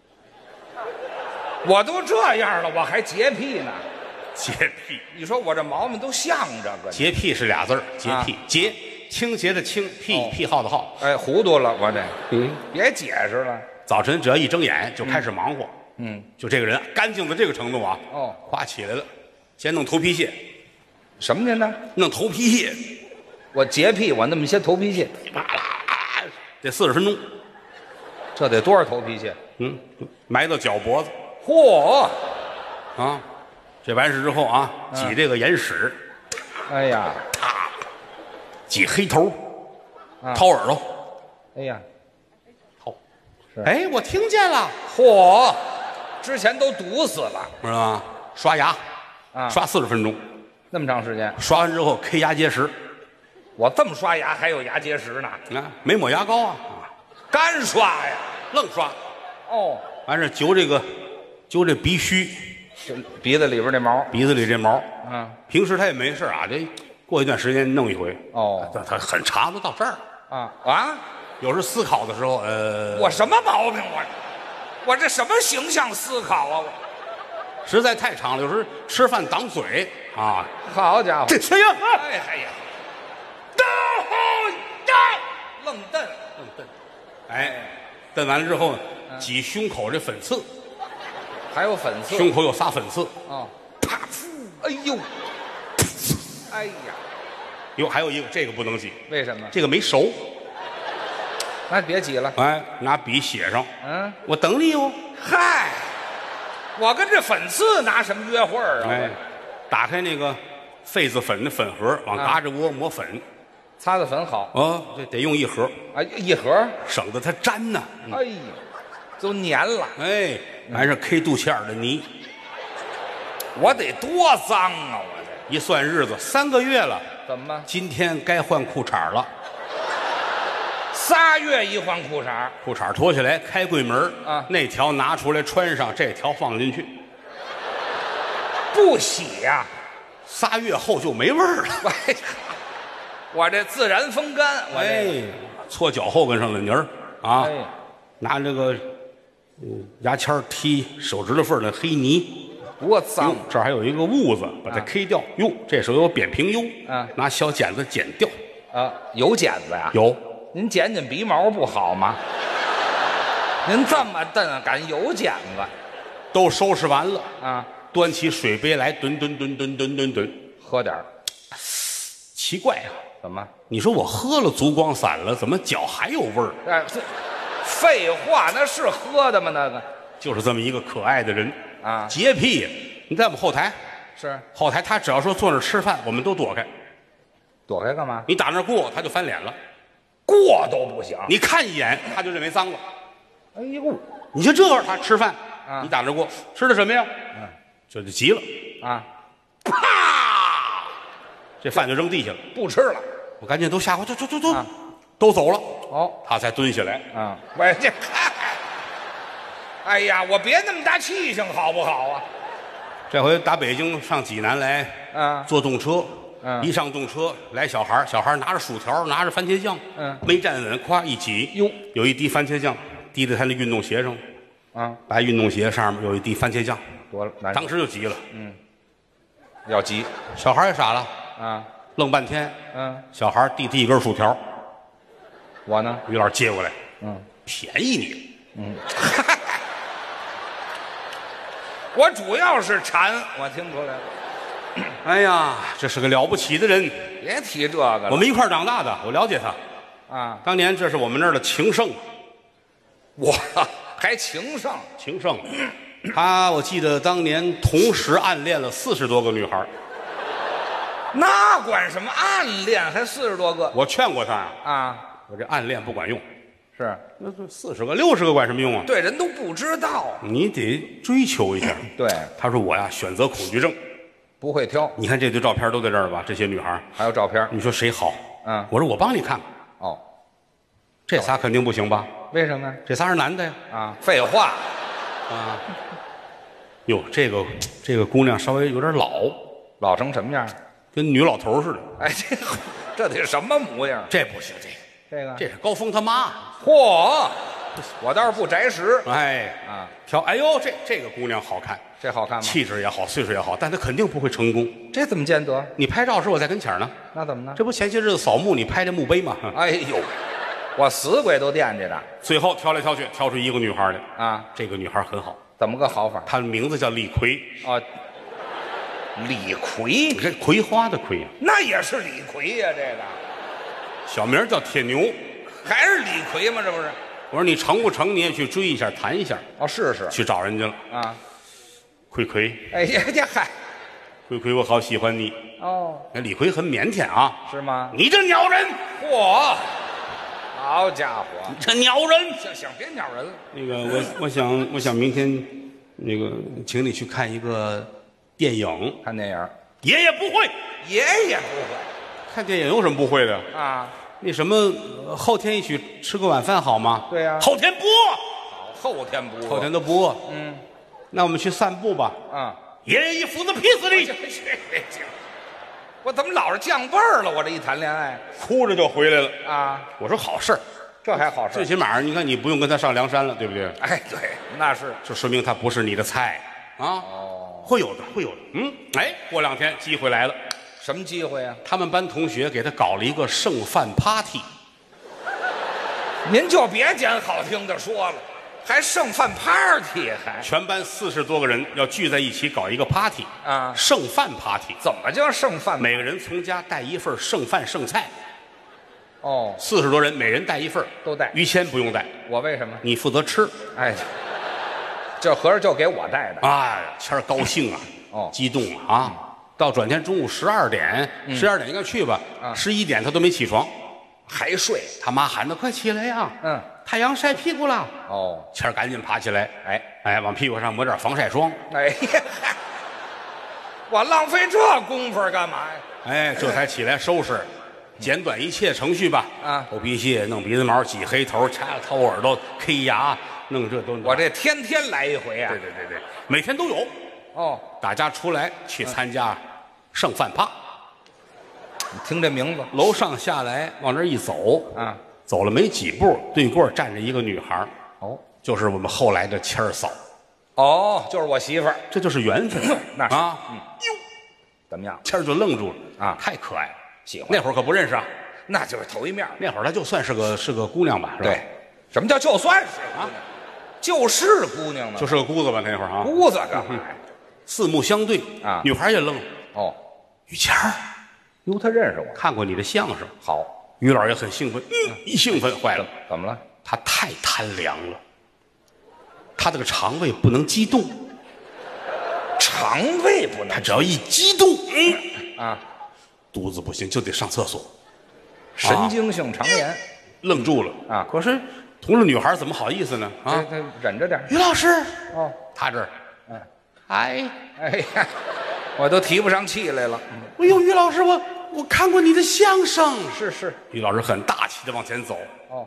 我都这样了，我还洁癖呢？ 洁癖， 你说我这毛病都像这个。 洁癖是俩字儿，洁癖，洁，清洁的清，癖好的好。 哎，糊涂了，我这。别解释了。 早晨只要一睁眼就开始忙活。就这个人干净到这个程度啊。夸起来了，先弄头皮屑。 什么您呢？ 弄头皮屑， 我洁癖，我那么些头皮屑， 得40分钟。 这得多少头皮屑？ 埋到脚脖子。 嚯！ 啊，这完事之后啊，挤这个眼屎， 哎呀， 挤黑头，掏耳朵， 哎呀， 掏。 是哎，我听见了， 嚯！之前都堵死了， 知道吗？刷牙，刷40分钟， 那么长时间， 刷完之后 K 牙结石。 我这么刷牙还有牙结石呢？ 啊，没抹牙膏啊， 干刷呀？ 愣刷。 哦， 完事揪这鼻须， 这鼻子里边这毛， 鼻子里这毛。平时他也没事啊，这过一段时间弄一回。 哦， 他很长，都到这儿。 有时思考的时候， 我什么毛病？我这什么形象思考啊？ 实在太长了，有时吃饭挡嘴啊。 好家伙！ 哎呀， 哎呀，愣瞪， 哎，瞪完了之后挤胸口这粉刺， 还有粉刺， 胸口有撒粉刺。 啪！哎呦，哎呀， 哟，还有一个这个不能挤， 为什么？ 这个没熟。 那别挤了。 哎，拿笔写上。我等你哟。 嗨，我跟这粉刺拿什么约会啊？ 哎，打开那个痱子粉的粉盒，往嘎吱窝抹粉。 擦的粉好。 这得用一盒。 一盒， 省得它粘呢。 哎呀，都粘了。 哎，完事 K 肚脐眼的泥。 我得多脏啊！我这一算日子，3个月了。 怎么？ 今天该换裤衩了。 3月一换裤衩， 裤衩脱下来，开柜门那条拿出来穿上，这条放进去， 不洗呀 ？3月后就没味儿了。 我这自然风干。 搓脚后跟上的泥儿啊，拿这个牙签踢手指头缝的黑泥， 多脏！ 这儿还有一个痦子，把它 K 掉。哟，这手有扁平疣，拿小剪子剪掉。 有剪子呀？ 有。 您剪剪鼻毛不好吗？您这么瞪，敢有剪子？ 都收拾完了端起水杯来，吨， 喝点儿。 奇怪啊， 怎么？ 你说我喝了足光散了，怎么脚还有味儿？ 废话，那是喝的吗？那个就是这么一个可爱的人啊， 洁癖。你在我们后台， 是后台，他只要说坐那儿吃饭，我们都躲开。 躲开干嘛？ 你打那儿过，他就翻脸了。 过都不行， 你看一眼他就认为脏了。 哎呦， 你就这会儿他吃饭你打那过吃的什么呀？这就急了啪，这饭就扔地下了， 不吃了。 我赶紧都吓唬，走，都走了。他才蹲下来喂，这哎呀，我别那么大气性好不好啊？ 这回打北京上济南来坐动车。一上动车来小孩拿着薯条，拿着番茄酱，没站稳，咵一挤，哟，有一滴番茄酱滴在他那运动鞋上，白运动鞋上面有一滴番茄酱， 多了， 当时就急了， 要急， 小孩也傻了，愣半天，小孩递他一根薯条， 我呢， 于老师接过来，便宜你， 我主要是馋，我听出来了。 哎呀，这是个了不起的人！ 别提这个了， 我们一块儿长大的，我了解他。当年这是我们那儿的情圣， 我还情圣， 他我记得当年同时暗恋了40多个女孩。 那管什么暗恋，还40多个？ 我劝过他我这暗恋不管用。 是， 那40个、60个管什么用啊？ 对，人都不知道， 你得追求一下。 对， 他说我呀选择恐惧症。 不会挑， 你看这堆照片都在这儿吧？这些女孩还有照片， 你说谁好？我说我帮你看看。这仨肯定不行吧？ 为什么？ 这仨是男的呀。 废话。 哟，这个姑娘稍微有点老成什么样？ 跟女老头似的。 哎，这得什么模样？ 这不行，这是高峰他妈。 嚯，我倒是不择食。挑，哎呦，这个姑娘好看。 这好看吗？ 气质也好，岁数也好，但他肯定不会成功。 这怎么见得？ 你拍照时我在跟前呢， 那怎么呢？ 这不前些日子扫墓你拍这墓碑吗？ 哎呦，我死鬼都惦记着。 最后挑来挑去，挑出一个女孩来啊！ 这个女孩很好， 怎么个好法？ 她的名字叫李逵。 哦， 李逵你，看葵花的葵， 那也是李逵呀、这个小名叫铁牛。 还是李逵吗？这不是？ 我说你成不成，你也去追一下，谈一下， 哦，试试去找人家了。 啊！ 葵葵， 哎呀呀，嗨， 葵葵，我好喜欢你。 哦， 那李逵很腼腆啊， 是吗？ 你这鸟人， 嚯，好家伙！ 这鸟人。 想别鸟人了。 那个，我想明天那个请你去看一个电影。 看电影， 爷爷不会爷爷不会看电影，有什么不会的？ 啊？ 那什么，后天一起吃个晚饭好吗？ 对呀后天播， 后天不后天都播。 嗯那我们去散步吧。 啊， 爷爷一斧子劈死你！ 我怎么老是降辈儿了？我这一谈恋爱哭着就回来了。 啊， 我说好事儿， 这还好事。 最起码你看你不用跟他上梁山了，对不对？ 哎，对，那是这说明他不是你的菜啊。 哦， 会有的，会有的。哎，过2天机会来了， 什么机会啊？ 他们班同学给他搞了一个剩饭 party。 您就别捡好听的说了，还剩饭 party 还全班40多个人要聚在一起搞一个 party 啊剩饭 party， 怎么叫剩饭？ 每个人从家带一份剩饭剩菜哦， ，40多人每人带一份， 都带于谦不用带， 我为什么？ 你负责吃。 哎，这合着就给我带的。 哎，谦儿高兴啊， 哦激动啊！到转天中午12点，12点应该去吧，11点他都没起床， 还睡？ 他妈喊他快起来呀，太阳晒屁股了。 哦， 谦儿赶紧爬起来， 哎， 往屁股上抹点防晒霜， 哎呀，我浪费这功夫干嘛呀？ 这才起来收拾，简短一切程序吧。头皮屑，弄鼻子毛，挤黑头，掐掏耳朵，K 牙，弄这都。 我这天天来一回啊。 对，每天都有。 哦， 大家出来去参加剩饭趴， 你听这名字楼上下来往这一走啊， 走了没几步，对过站着一个女孩， 哦， 就是我们后来的谦儿嫂， 哦，就是我媳妇儿。 这就是缘分。 那是啊， 怎么样？ 谦儿就愣住了啊太可爱了， 喜欢那会儿可不认识啊， 那就是头一面。 那会儿她就算是个姑娘吧，是吧？ 对，什么叫就算是啊？就是姑娘呢， 就是个姑子吧，那会儿啊， 姑子干嘛呀？ 四目相对啊女孩也愣了。 哦， 于谦儿哟，他认识我。 看过你的相声， 好， 于老师也很兴奋，一兴奋坏了， 怎么了？ 他太贪凉了，他这个肠胃不能激动， 肠胃不能他只要一激动， 啊， 肚子不行就得上厕所， 神经性肠炎。 愣住了啊可是同志女孩怎么好意思呢？啊， 他忍着点。 于老师， 哦， 他这儿， 哎呀，我都提不上气来了。 哎呦，于老师，我看过你的相声。 是， 于老师很大气的往前走， 哦，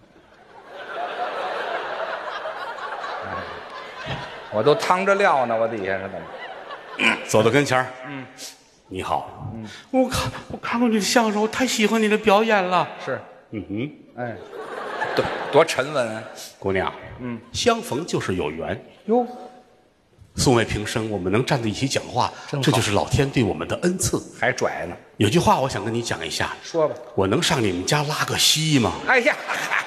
我都趟着料呢，我底下是怎么？ 走到跟前儿，你好，我看过你的相声，我太喜欢你的表演了。 是，哎， 对， 多沉稳啊！ 姑娘，相逢就是有缘。 哟， 素未平生，我们能站在一起讲话， 真好这就是老天对我们的恩赐。 还拽呢， 有句话我想跟你讲一下， 说吧。 我能上你们家拉个稀吗？ 哎呀，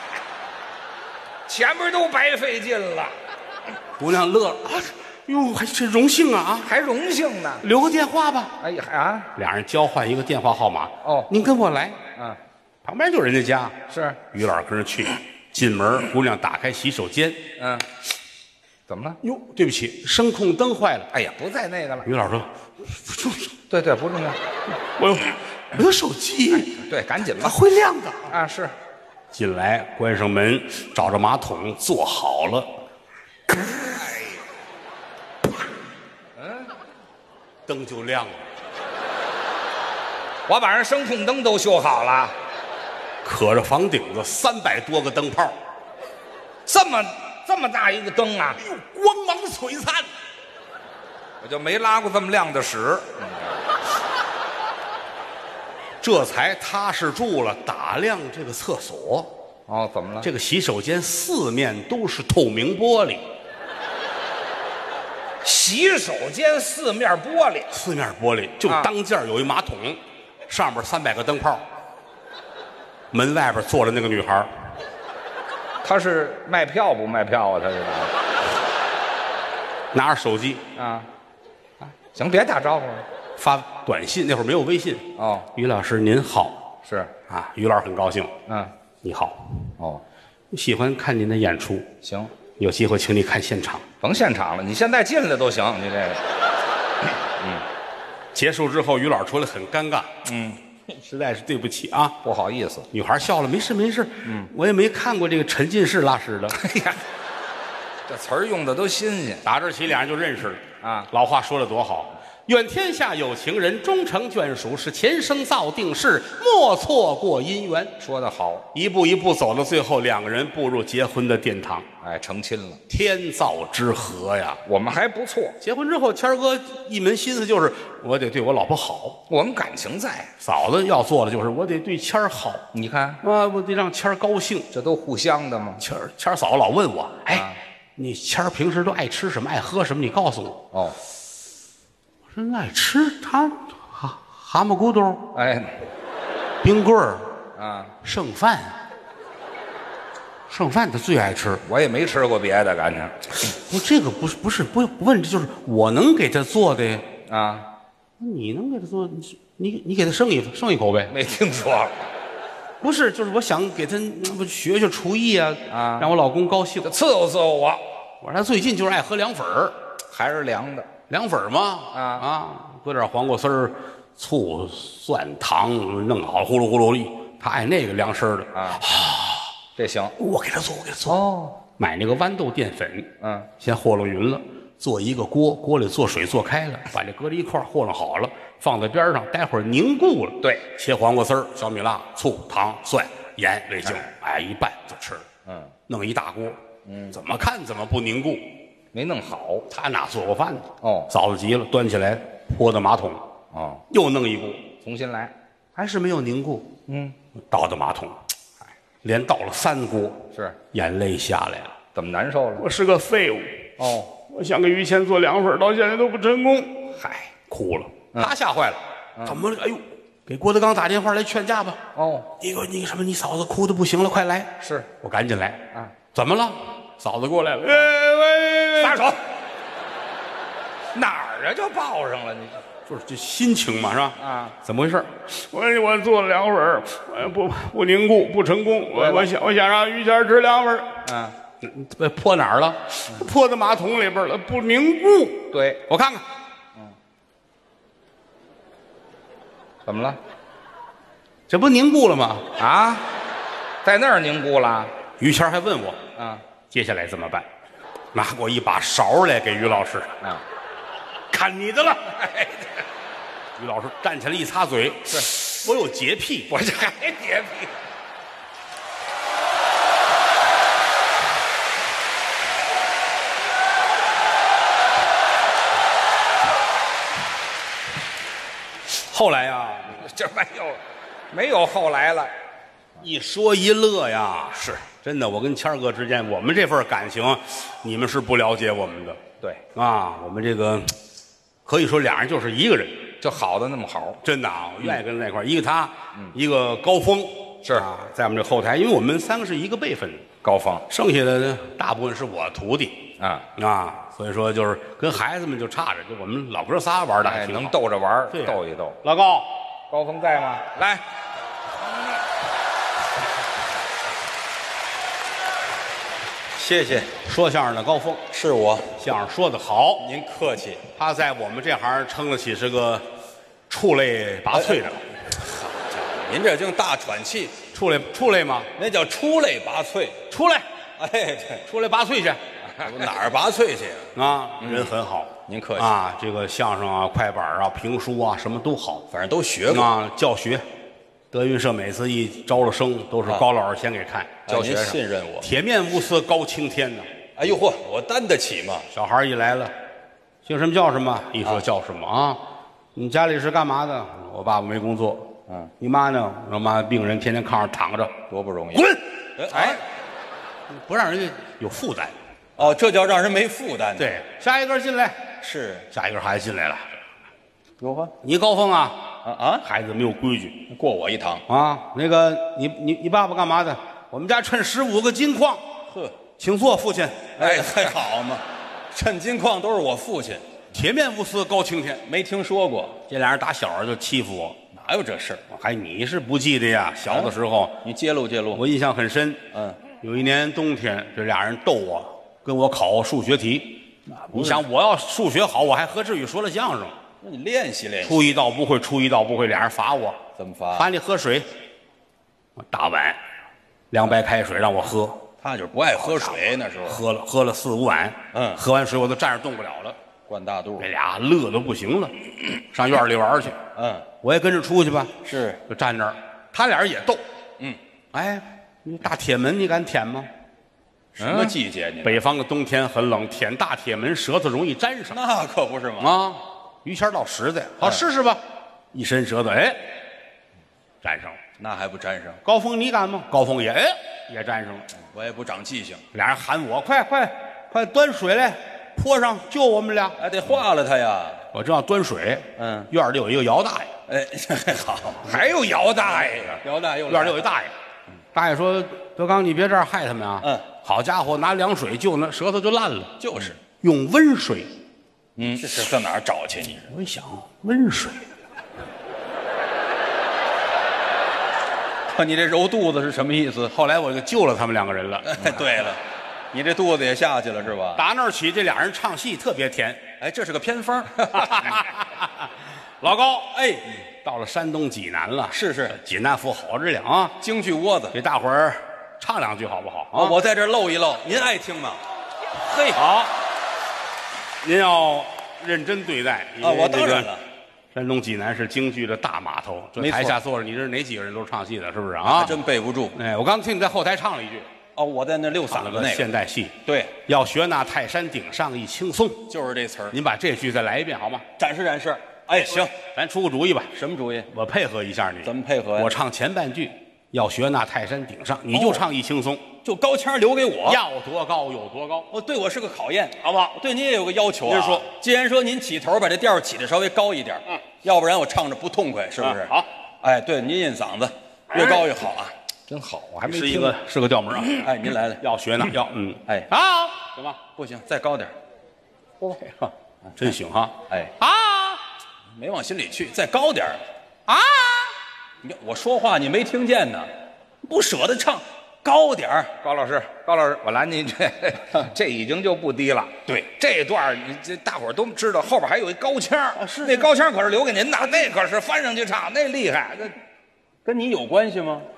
前面都白费劲了， 姑娘乐了啊，哟，还是荣幸啊啊！ 还荣幸呢。 留个电话吧。 哎呀啊， 俩人交换一个电话号码。 哦您跟我来， 嗯， 旁边就是人家家。 是， 于老师跟着去，进门，姑娘打开洗手间。 怎么了？ 哟，对不起，声控灯坏了。 哎呀，不在那个了。 于老师说， 对，不重要。 我有手机， 对，赶紧它吧。 会亮的。 啊，是。 进来，关上门，找着马桶坐好了。灯就亮了， 我把人声控灯都修好了， 可着房顶子300多个灯泡， 这么大一个灯啊， 光芒璀璨。 我就没拉过这么亮的屎。 这才踏实住了。打量这个厕所， 哦，怎么了？ 这个洗手间四面都是透明玻璃， 洗手间四面玻璃， 四面玻璃，就当间有一马桶，上边300个灯泡，门外边坐着那个女孩， 他是卖票不卖票啊？他是拿着手机， 啊， 行，别打招呼了。 发短信，那会儿没有微信。 哦， 于老师您好是， 啊，于老师很高兴。 嗯， 你好， 哦， 喜欢看您的演出， 行， 有机会请你看现场。 甭现场了，你现在进来都行。你这个， 结束之后，于老师出来很尴尬。实在是对不起啊， 不好意思。 女孩笑了，没事没事。我也没看过这个沉浸式拉屎的。 哎呀，这词儿用的都新鲜打这起俩人就认识了啊。 老话说的多好，愿天下有情人终成眷属，是前生造定事，莫错过姻缘。 说得好， 一步一步走到最后，两个人步入结婚的殿堂， 哎，成亲了， 天造之合呀！ 我们还不错， 结婚之后，谦儿哥一门心思就是我得对我老婆好， 我们感情在。 嫂子要做的就是我得对谦儿好你看， 啊，我得让谦儿高兴。 这都互相的吗？ 谦儿嫂子老问我，哎， 啊你谦儿平时都爱吃什么，爱喝什么？你告诉我。 哦， 我说爱吃他蛤蟆骨头、 哎， 冰棍儿、 啊， 剩饭。剩饭他最爱吃。 我也没吃过别的，感情我说这个不问，这就是我能给他做的。 啊， 你能给他做，你给他剩一口呗。 没听说不是，就是我想给他不学厨艺啊，让我老公高兴。 伺候我， 我说他最近就是爱喝凉粉儿， 还是凉的。 凉粉儿嘛，搁点黄瓜丝儿、醋、蒜、糖，弄好呼噜呼噜的。他爱那个凉身的啊，这行， 我给他做。 哦， 买那个豌豆淀粉，先和弄匀了，做一个锅，锅里做水做开了，把这搁在一块和弄好了，放在边上，待会儿凝固了。 对， 切黄瓜丝儿、小米辣、醋、糖、蒜、盐、味精，一拌就吃了。弄一大锅，怎么看怎么不凝固。 没弄好。 他哪做过饭呢？ 哦， 嫂子急了，端起来泼到马桶，又弄一锅， 重新来。 还是没有凝固。倒到马桶，连倒了3锅， 是眼泪下来了。 怎么难受了？ 我是个废物。 哦， 我想给于谦做凉粉，到现在都不成功。 嗨， 哭了，他吓坏了。怎么了？哎呦，给郭德纲打电话来劝架吧。 哦， 你嫂子哭的不行了，快来。 是我赶紧来。怎么了？嫂子过来了。 撒手！哪儿啊？就报上了你。 就是这心情嘛，是吧？怎么回事？ 我做了凉粉，不凝固，不成功。我想让于谦吃凉粉。 被泼哪儿了？ 泼到马桶里边了，不凝固。 对， 我看看。 怎么了？ 这不凝固了吗？ 啊，在那儿凝固了。 于谦还问我，接下来怎么办？拿过一把勺来给于老师，看你的了。于老师站起来一擦嘴，我有洁癖， 我这还洁癖。 后来呀， 这没有后来了。 一说一乐呀，是真的。我跟谦儿哥之间，我们这份感情，你们是不了解我们的。 对啊，我们这个可以说俩人就是一个人， 就好的那么好。 真的啊，我愿意跟他在一块儿。一个他，一个高峰， 是在我们这后台，因为我们3个是一个辈分的。 高峰， 剩下的大部分是我徒弟所以说就是跟孩子们就差着，就我们老哥仨玩的还挺好， 能逗着玩，逗一逗。 老高， 高峰在吗？来， 谢谢。 说相声的高峰是我， 相声说得好， 您客气。 他在我们这行称得起是个出类拔萃的。 您这净大喘气， 出来吗？ 那叫出类拔萃。 出来， 哎，对， 出来拔萃去。 哪儿拔萃去人很好， 您客气这个相声啊、快板啊、评书啊，什么都好， 反正都学过教学。德云社每次一招了生，都是高老师先给看， 教学信任我， 铁面无私高青天呢。 哎呦嚯，我担得起吗？ 小孩一来了，姓什么叫什么？一说叫什么你家里是干嘛的？我爸爸没工作。你妈呢？我妈病人，天天炕上躺着， 多不容易。 滚！不让人家有负担。 这叫让人没负担。 对，下一个进来。 是， 下一个孩子进来了。 有吗？ 你高峰孩子没有规矩， 过我一堂那个你爸爸干嘛的？我们家趁15个金矿。 呵， 请坐，父亲。 哎，还好嘛，趁金矿都是我父亲。 铁面无私高青天。 没听说过， 这俩人打小就欺负我， 哪有这事儿？ 还你是不记得呀？小的时候， 你揭露揭露。 我印象很深。有一年冬天，这俩人逗我，跟我考数学题。你想，我要数学好，我还何至于说了相声？ 那你练习练习。 出一道不会，出一道不会，俩人罚我。 怎么罚？ 罚你喝水，大碗凉白开水让我喝。 他就是不爱喝水，那时候喝了4、5碗。喝完水我都站着动不了了， 灌大肚。 这俩乐得不行了，上院里玩去。我也跟着出去吧。 是， 就站那儿，他俩人也逗。哎，你大铁门你敢舔吗？ 什么季节？你北方的冬天很冷，舔大铁门舌头容易粘上。 那可不是吗？ 啊，于谦倒实在，好试试吧。一伸舌头，哎，粘上了。 那还不粘上？ 高峰你敢吗？高峰也粘上了。 我也不长记性。 俩人喊我，快端水来，泼上救我们俩。 还得化了他呀。 我正要端水，院里有一个姚大爷。 好， 还有姚大爷呀？ 姚大爷院里有一大爷。大爷说：“德刚，你别这样害他们啊！”好家伙，拿凉水就那舌头就烂了。 就是用温水。 这是上哪儿找去？你我一想，温水。 你这揉肚子是什么意思？ 后来我就救了他们2个人了。 对了，你这肚子也下去了是吧？ 打那儿起，这俩人唱戏特别甜。 哎，这是个偏方。 老高，到了山东济南了。 是， 济南府好着呢啊， 京剧窝子， 给大伙儿唱2句好不好？ 我在这露一露，您爱听吗？ 嘿，好，您要认真对待啊！我当然了。 山东济南是京剧的大码头，这台下坐着，你这哪几个人都是唱戏的，是不是啊？ 还真背不住。 我刚听你在后台唱了一句。 我在那溜嗓子那个现代戏。 对， 要学那泰山顶上一轻松， 就是这词儿。 您把这句再来一遍好吗？ 展示展示。行， 咱出个主意吧。 什么主意？ 我配合一下你。 怎么配合呀？ 我唱前半句，要学那泰山顶上，你就唱一轻松， 就高腔留给我， 要多高有多高。 对我是个考验，好不好？对您也有个要求啊。 您说， 既然说您起头把这调起的稍微高一点，要不然我唱着不痛快，是不是？ 好， 对，您印嗓子越高越好啊。 真好，我还没是个调门啊。 您来了， 要学呢，要好，行吧？不行，再高点。 真行哈。 没往心里去，再高点啊！我说话你没听见呢，不舍得唱，高点儿。 高老师，我拦您这已经就不低了。 对， 这段你这大伙儿都知道，后边还有一高腔是那高腔可是留给您的，那可是翻上去唱，那厉害。那跟你有关系吗？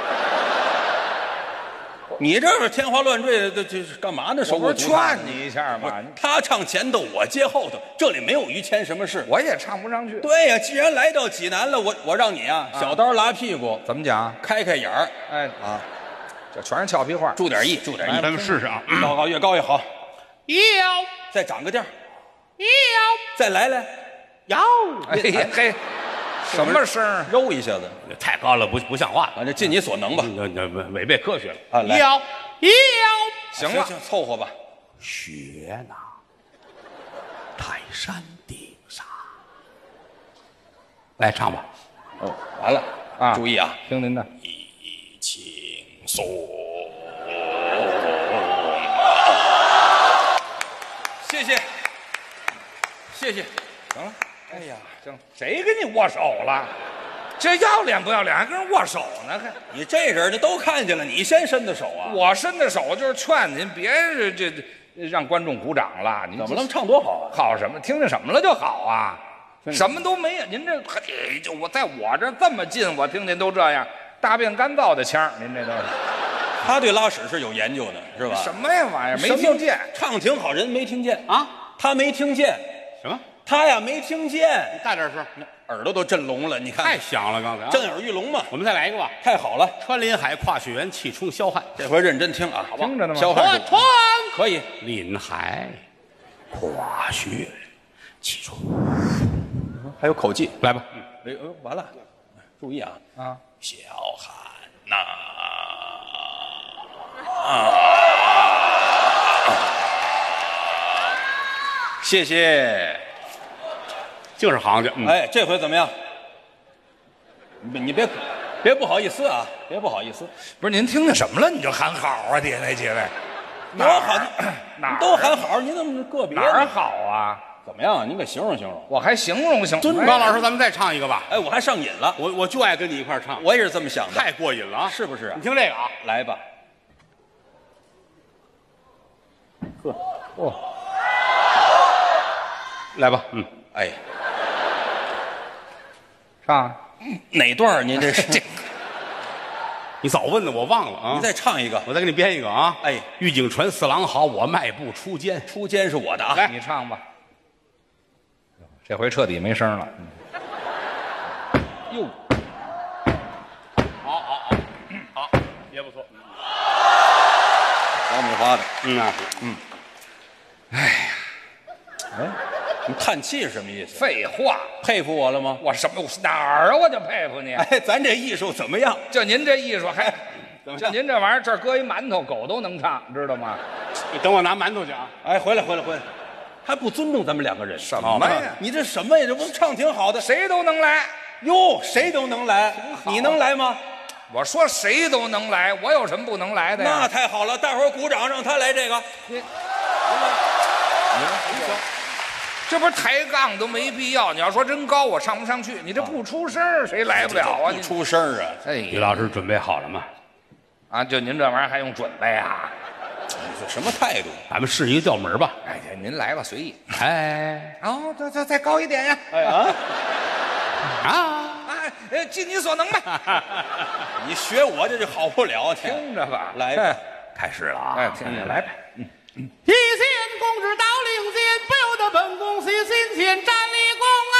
你这是天花乱坠的，这是干嘛呢？ 我不是劝你一下吗？ 他唱前头，我接后头，这里没有于谦什么事， 我也唱不上去。 对呀，既然来到济南了，我让你啊，小刀拉屁股， 怎么讲？ 开眼儿， 这全是俏皮话， 注点意，注点意。 咱们试试啊， 高越高越好。 要再涨个调， 要再来， 要。 嘿。什么声？ 揉一下子， 太高了，不像话了。 反正尽你所能吧， 违背科学了啊！ 要行了， 凑合吧。 学那泰山顶上，来唱吧。 完了啊！注意啊， 听您的。 一轻松。 谢谢。 行了。哎呀，行，谁跟你握手了？这要脸不要脸，还跟人握手呢？还你这人家都看见了，你先伸的手啊！ 我伸的手就是劝您别这让观众鼓掌了。你怎么能唱多好啊？ 好什么？听见什么了就好啊？什么都没有。您这就我在我这这么近，我听见都这样，大便干燥的腔，您这都是。 他对拉屎是有研究的，是吧？ 什么呀玩意儿？没听见？ 唱挺好，人没听见啊？ 他没听见什么？ 他呀没听见， 你大点声， 耳朵都震聋了。你看， 太响了，刚才震耳欲聋嘛。 我们再来一个吧。 太好了， 穿林海，跨雪原，气冲霄汉。 这回认真听啊，好不好？ 听着呢吗？ 霄汉穿可以。 林海，跨雪，气冲。 还有口技， 来吧。 完了，注意啊啊！ 霄汉呐谢谢， 就是行家。 这回怎么样？你别不好意思啊，别不好意思。 不是您听见什么了？你就喊好啊，底下那几位。 多好， 哪儿都喊好，您怎么个别？ 哪儿好啊？ 怎么样？您给形容形容。 我还形容形容。 高老师，咱们再唱一个吧。 哎，我还上瘾了， 我就爱跟你一块儿唱， 我也是这么想的， 太过瘾了啊！ 是不是啊你？听这个啊， 来吧。 来吧， 哎， 唱哪段儿您这是？这你早问的我忘了啊您。再唱一个。 我再给你编一个啊。 哎， 玉井传四郎好，我迈步出监。 出监是我的啊。 来你唱吧。这回彻底没声了。 哟， 好，也不错。 爆米花的。你叹气是什么意思？ 废话， 佩服我了吗？ 我什么哪儿啊？我就佩服你。 哎，咱这艺术怎么样？ 就您这艺术还， 怎么样就您这玩意儿，这儿搁一馒头，狗都能唱，知道吗？ 你等我拿馒头去啊。 哎，回来，还不尊重咱们两个人？什么呀你这什么呀？这不唱挺好的？ 谁都能来。 哟，谁都能来，你能来吗？ 我说谁都能来，我有什么不能来的呀？ 那太好了，大伙儿鼓掌，让他来这个。 这不是抬杠都没必要。你要说真高，我上不上去。你这不出声儿，谁来不了啊？ 不出声儿啊！ 哎于老师准备好了吗？ 啊，就您这玩意儿还用准备啊？ 你这什么态度？ 咱们试一个调门吧。 哎呀，您来吧，随意。 哎哦，再高一点呀！ 哎啊！ 哎，尽你所能吧。 你学我这就好不了， 听着吧， 来吧， 开始了啊！ 哎，听着来吧。 一线公职到领间，不由得本宫喜心间站立宫啊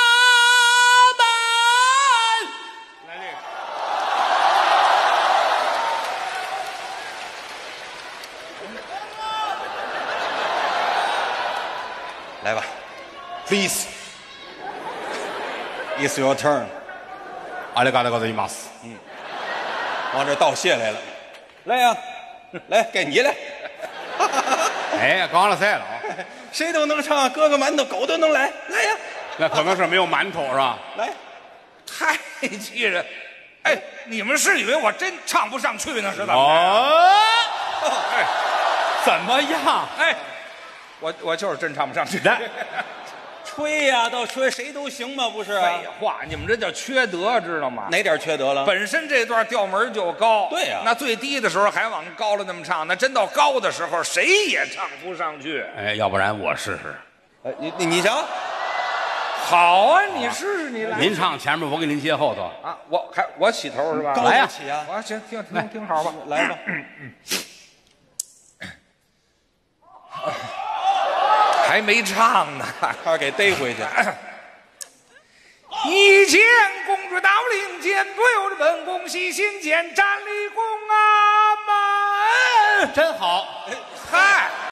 门。 来这个。 来吧 ，Please, it's your turn。 阿里嘎多ございます。 往这道谢来了，来呀，来，该你了。 哎，刚了赛了啊！ 谁都能唱，哥哥馒头，狗都能来，来呀， 那可能是没有馒头是吧？ 来， 太气人！哎，你们是以为我真唱不上去呢，是怎么着？ 哦，哎，怎么样？ 哎，我就是真唱不上去。 来， 吹呀，倒吹，谁都行吗？不是？ 废话，你们这叫缺德，知道吗？ 哪点缺德了？ 本身这段调门就高， 对呀那最低的时候还往高了那么唱，那真到高的时候谁也唱不上去。 哎，要不然我试试。 你瞧， 好啊，你试试，你来。 您唱前面，我给您接后头。 啊，我起头是吧？ 高来呀不起啊！ 我行，听好吧， 来吧， 还没唱呢。 他给逮回去。 一见公主到领间，不由得本宫喜心间站立宫啊门。 真好。 嗨。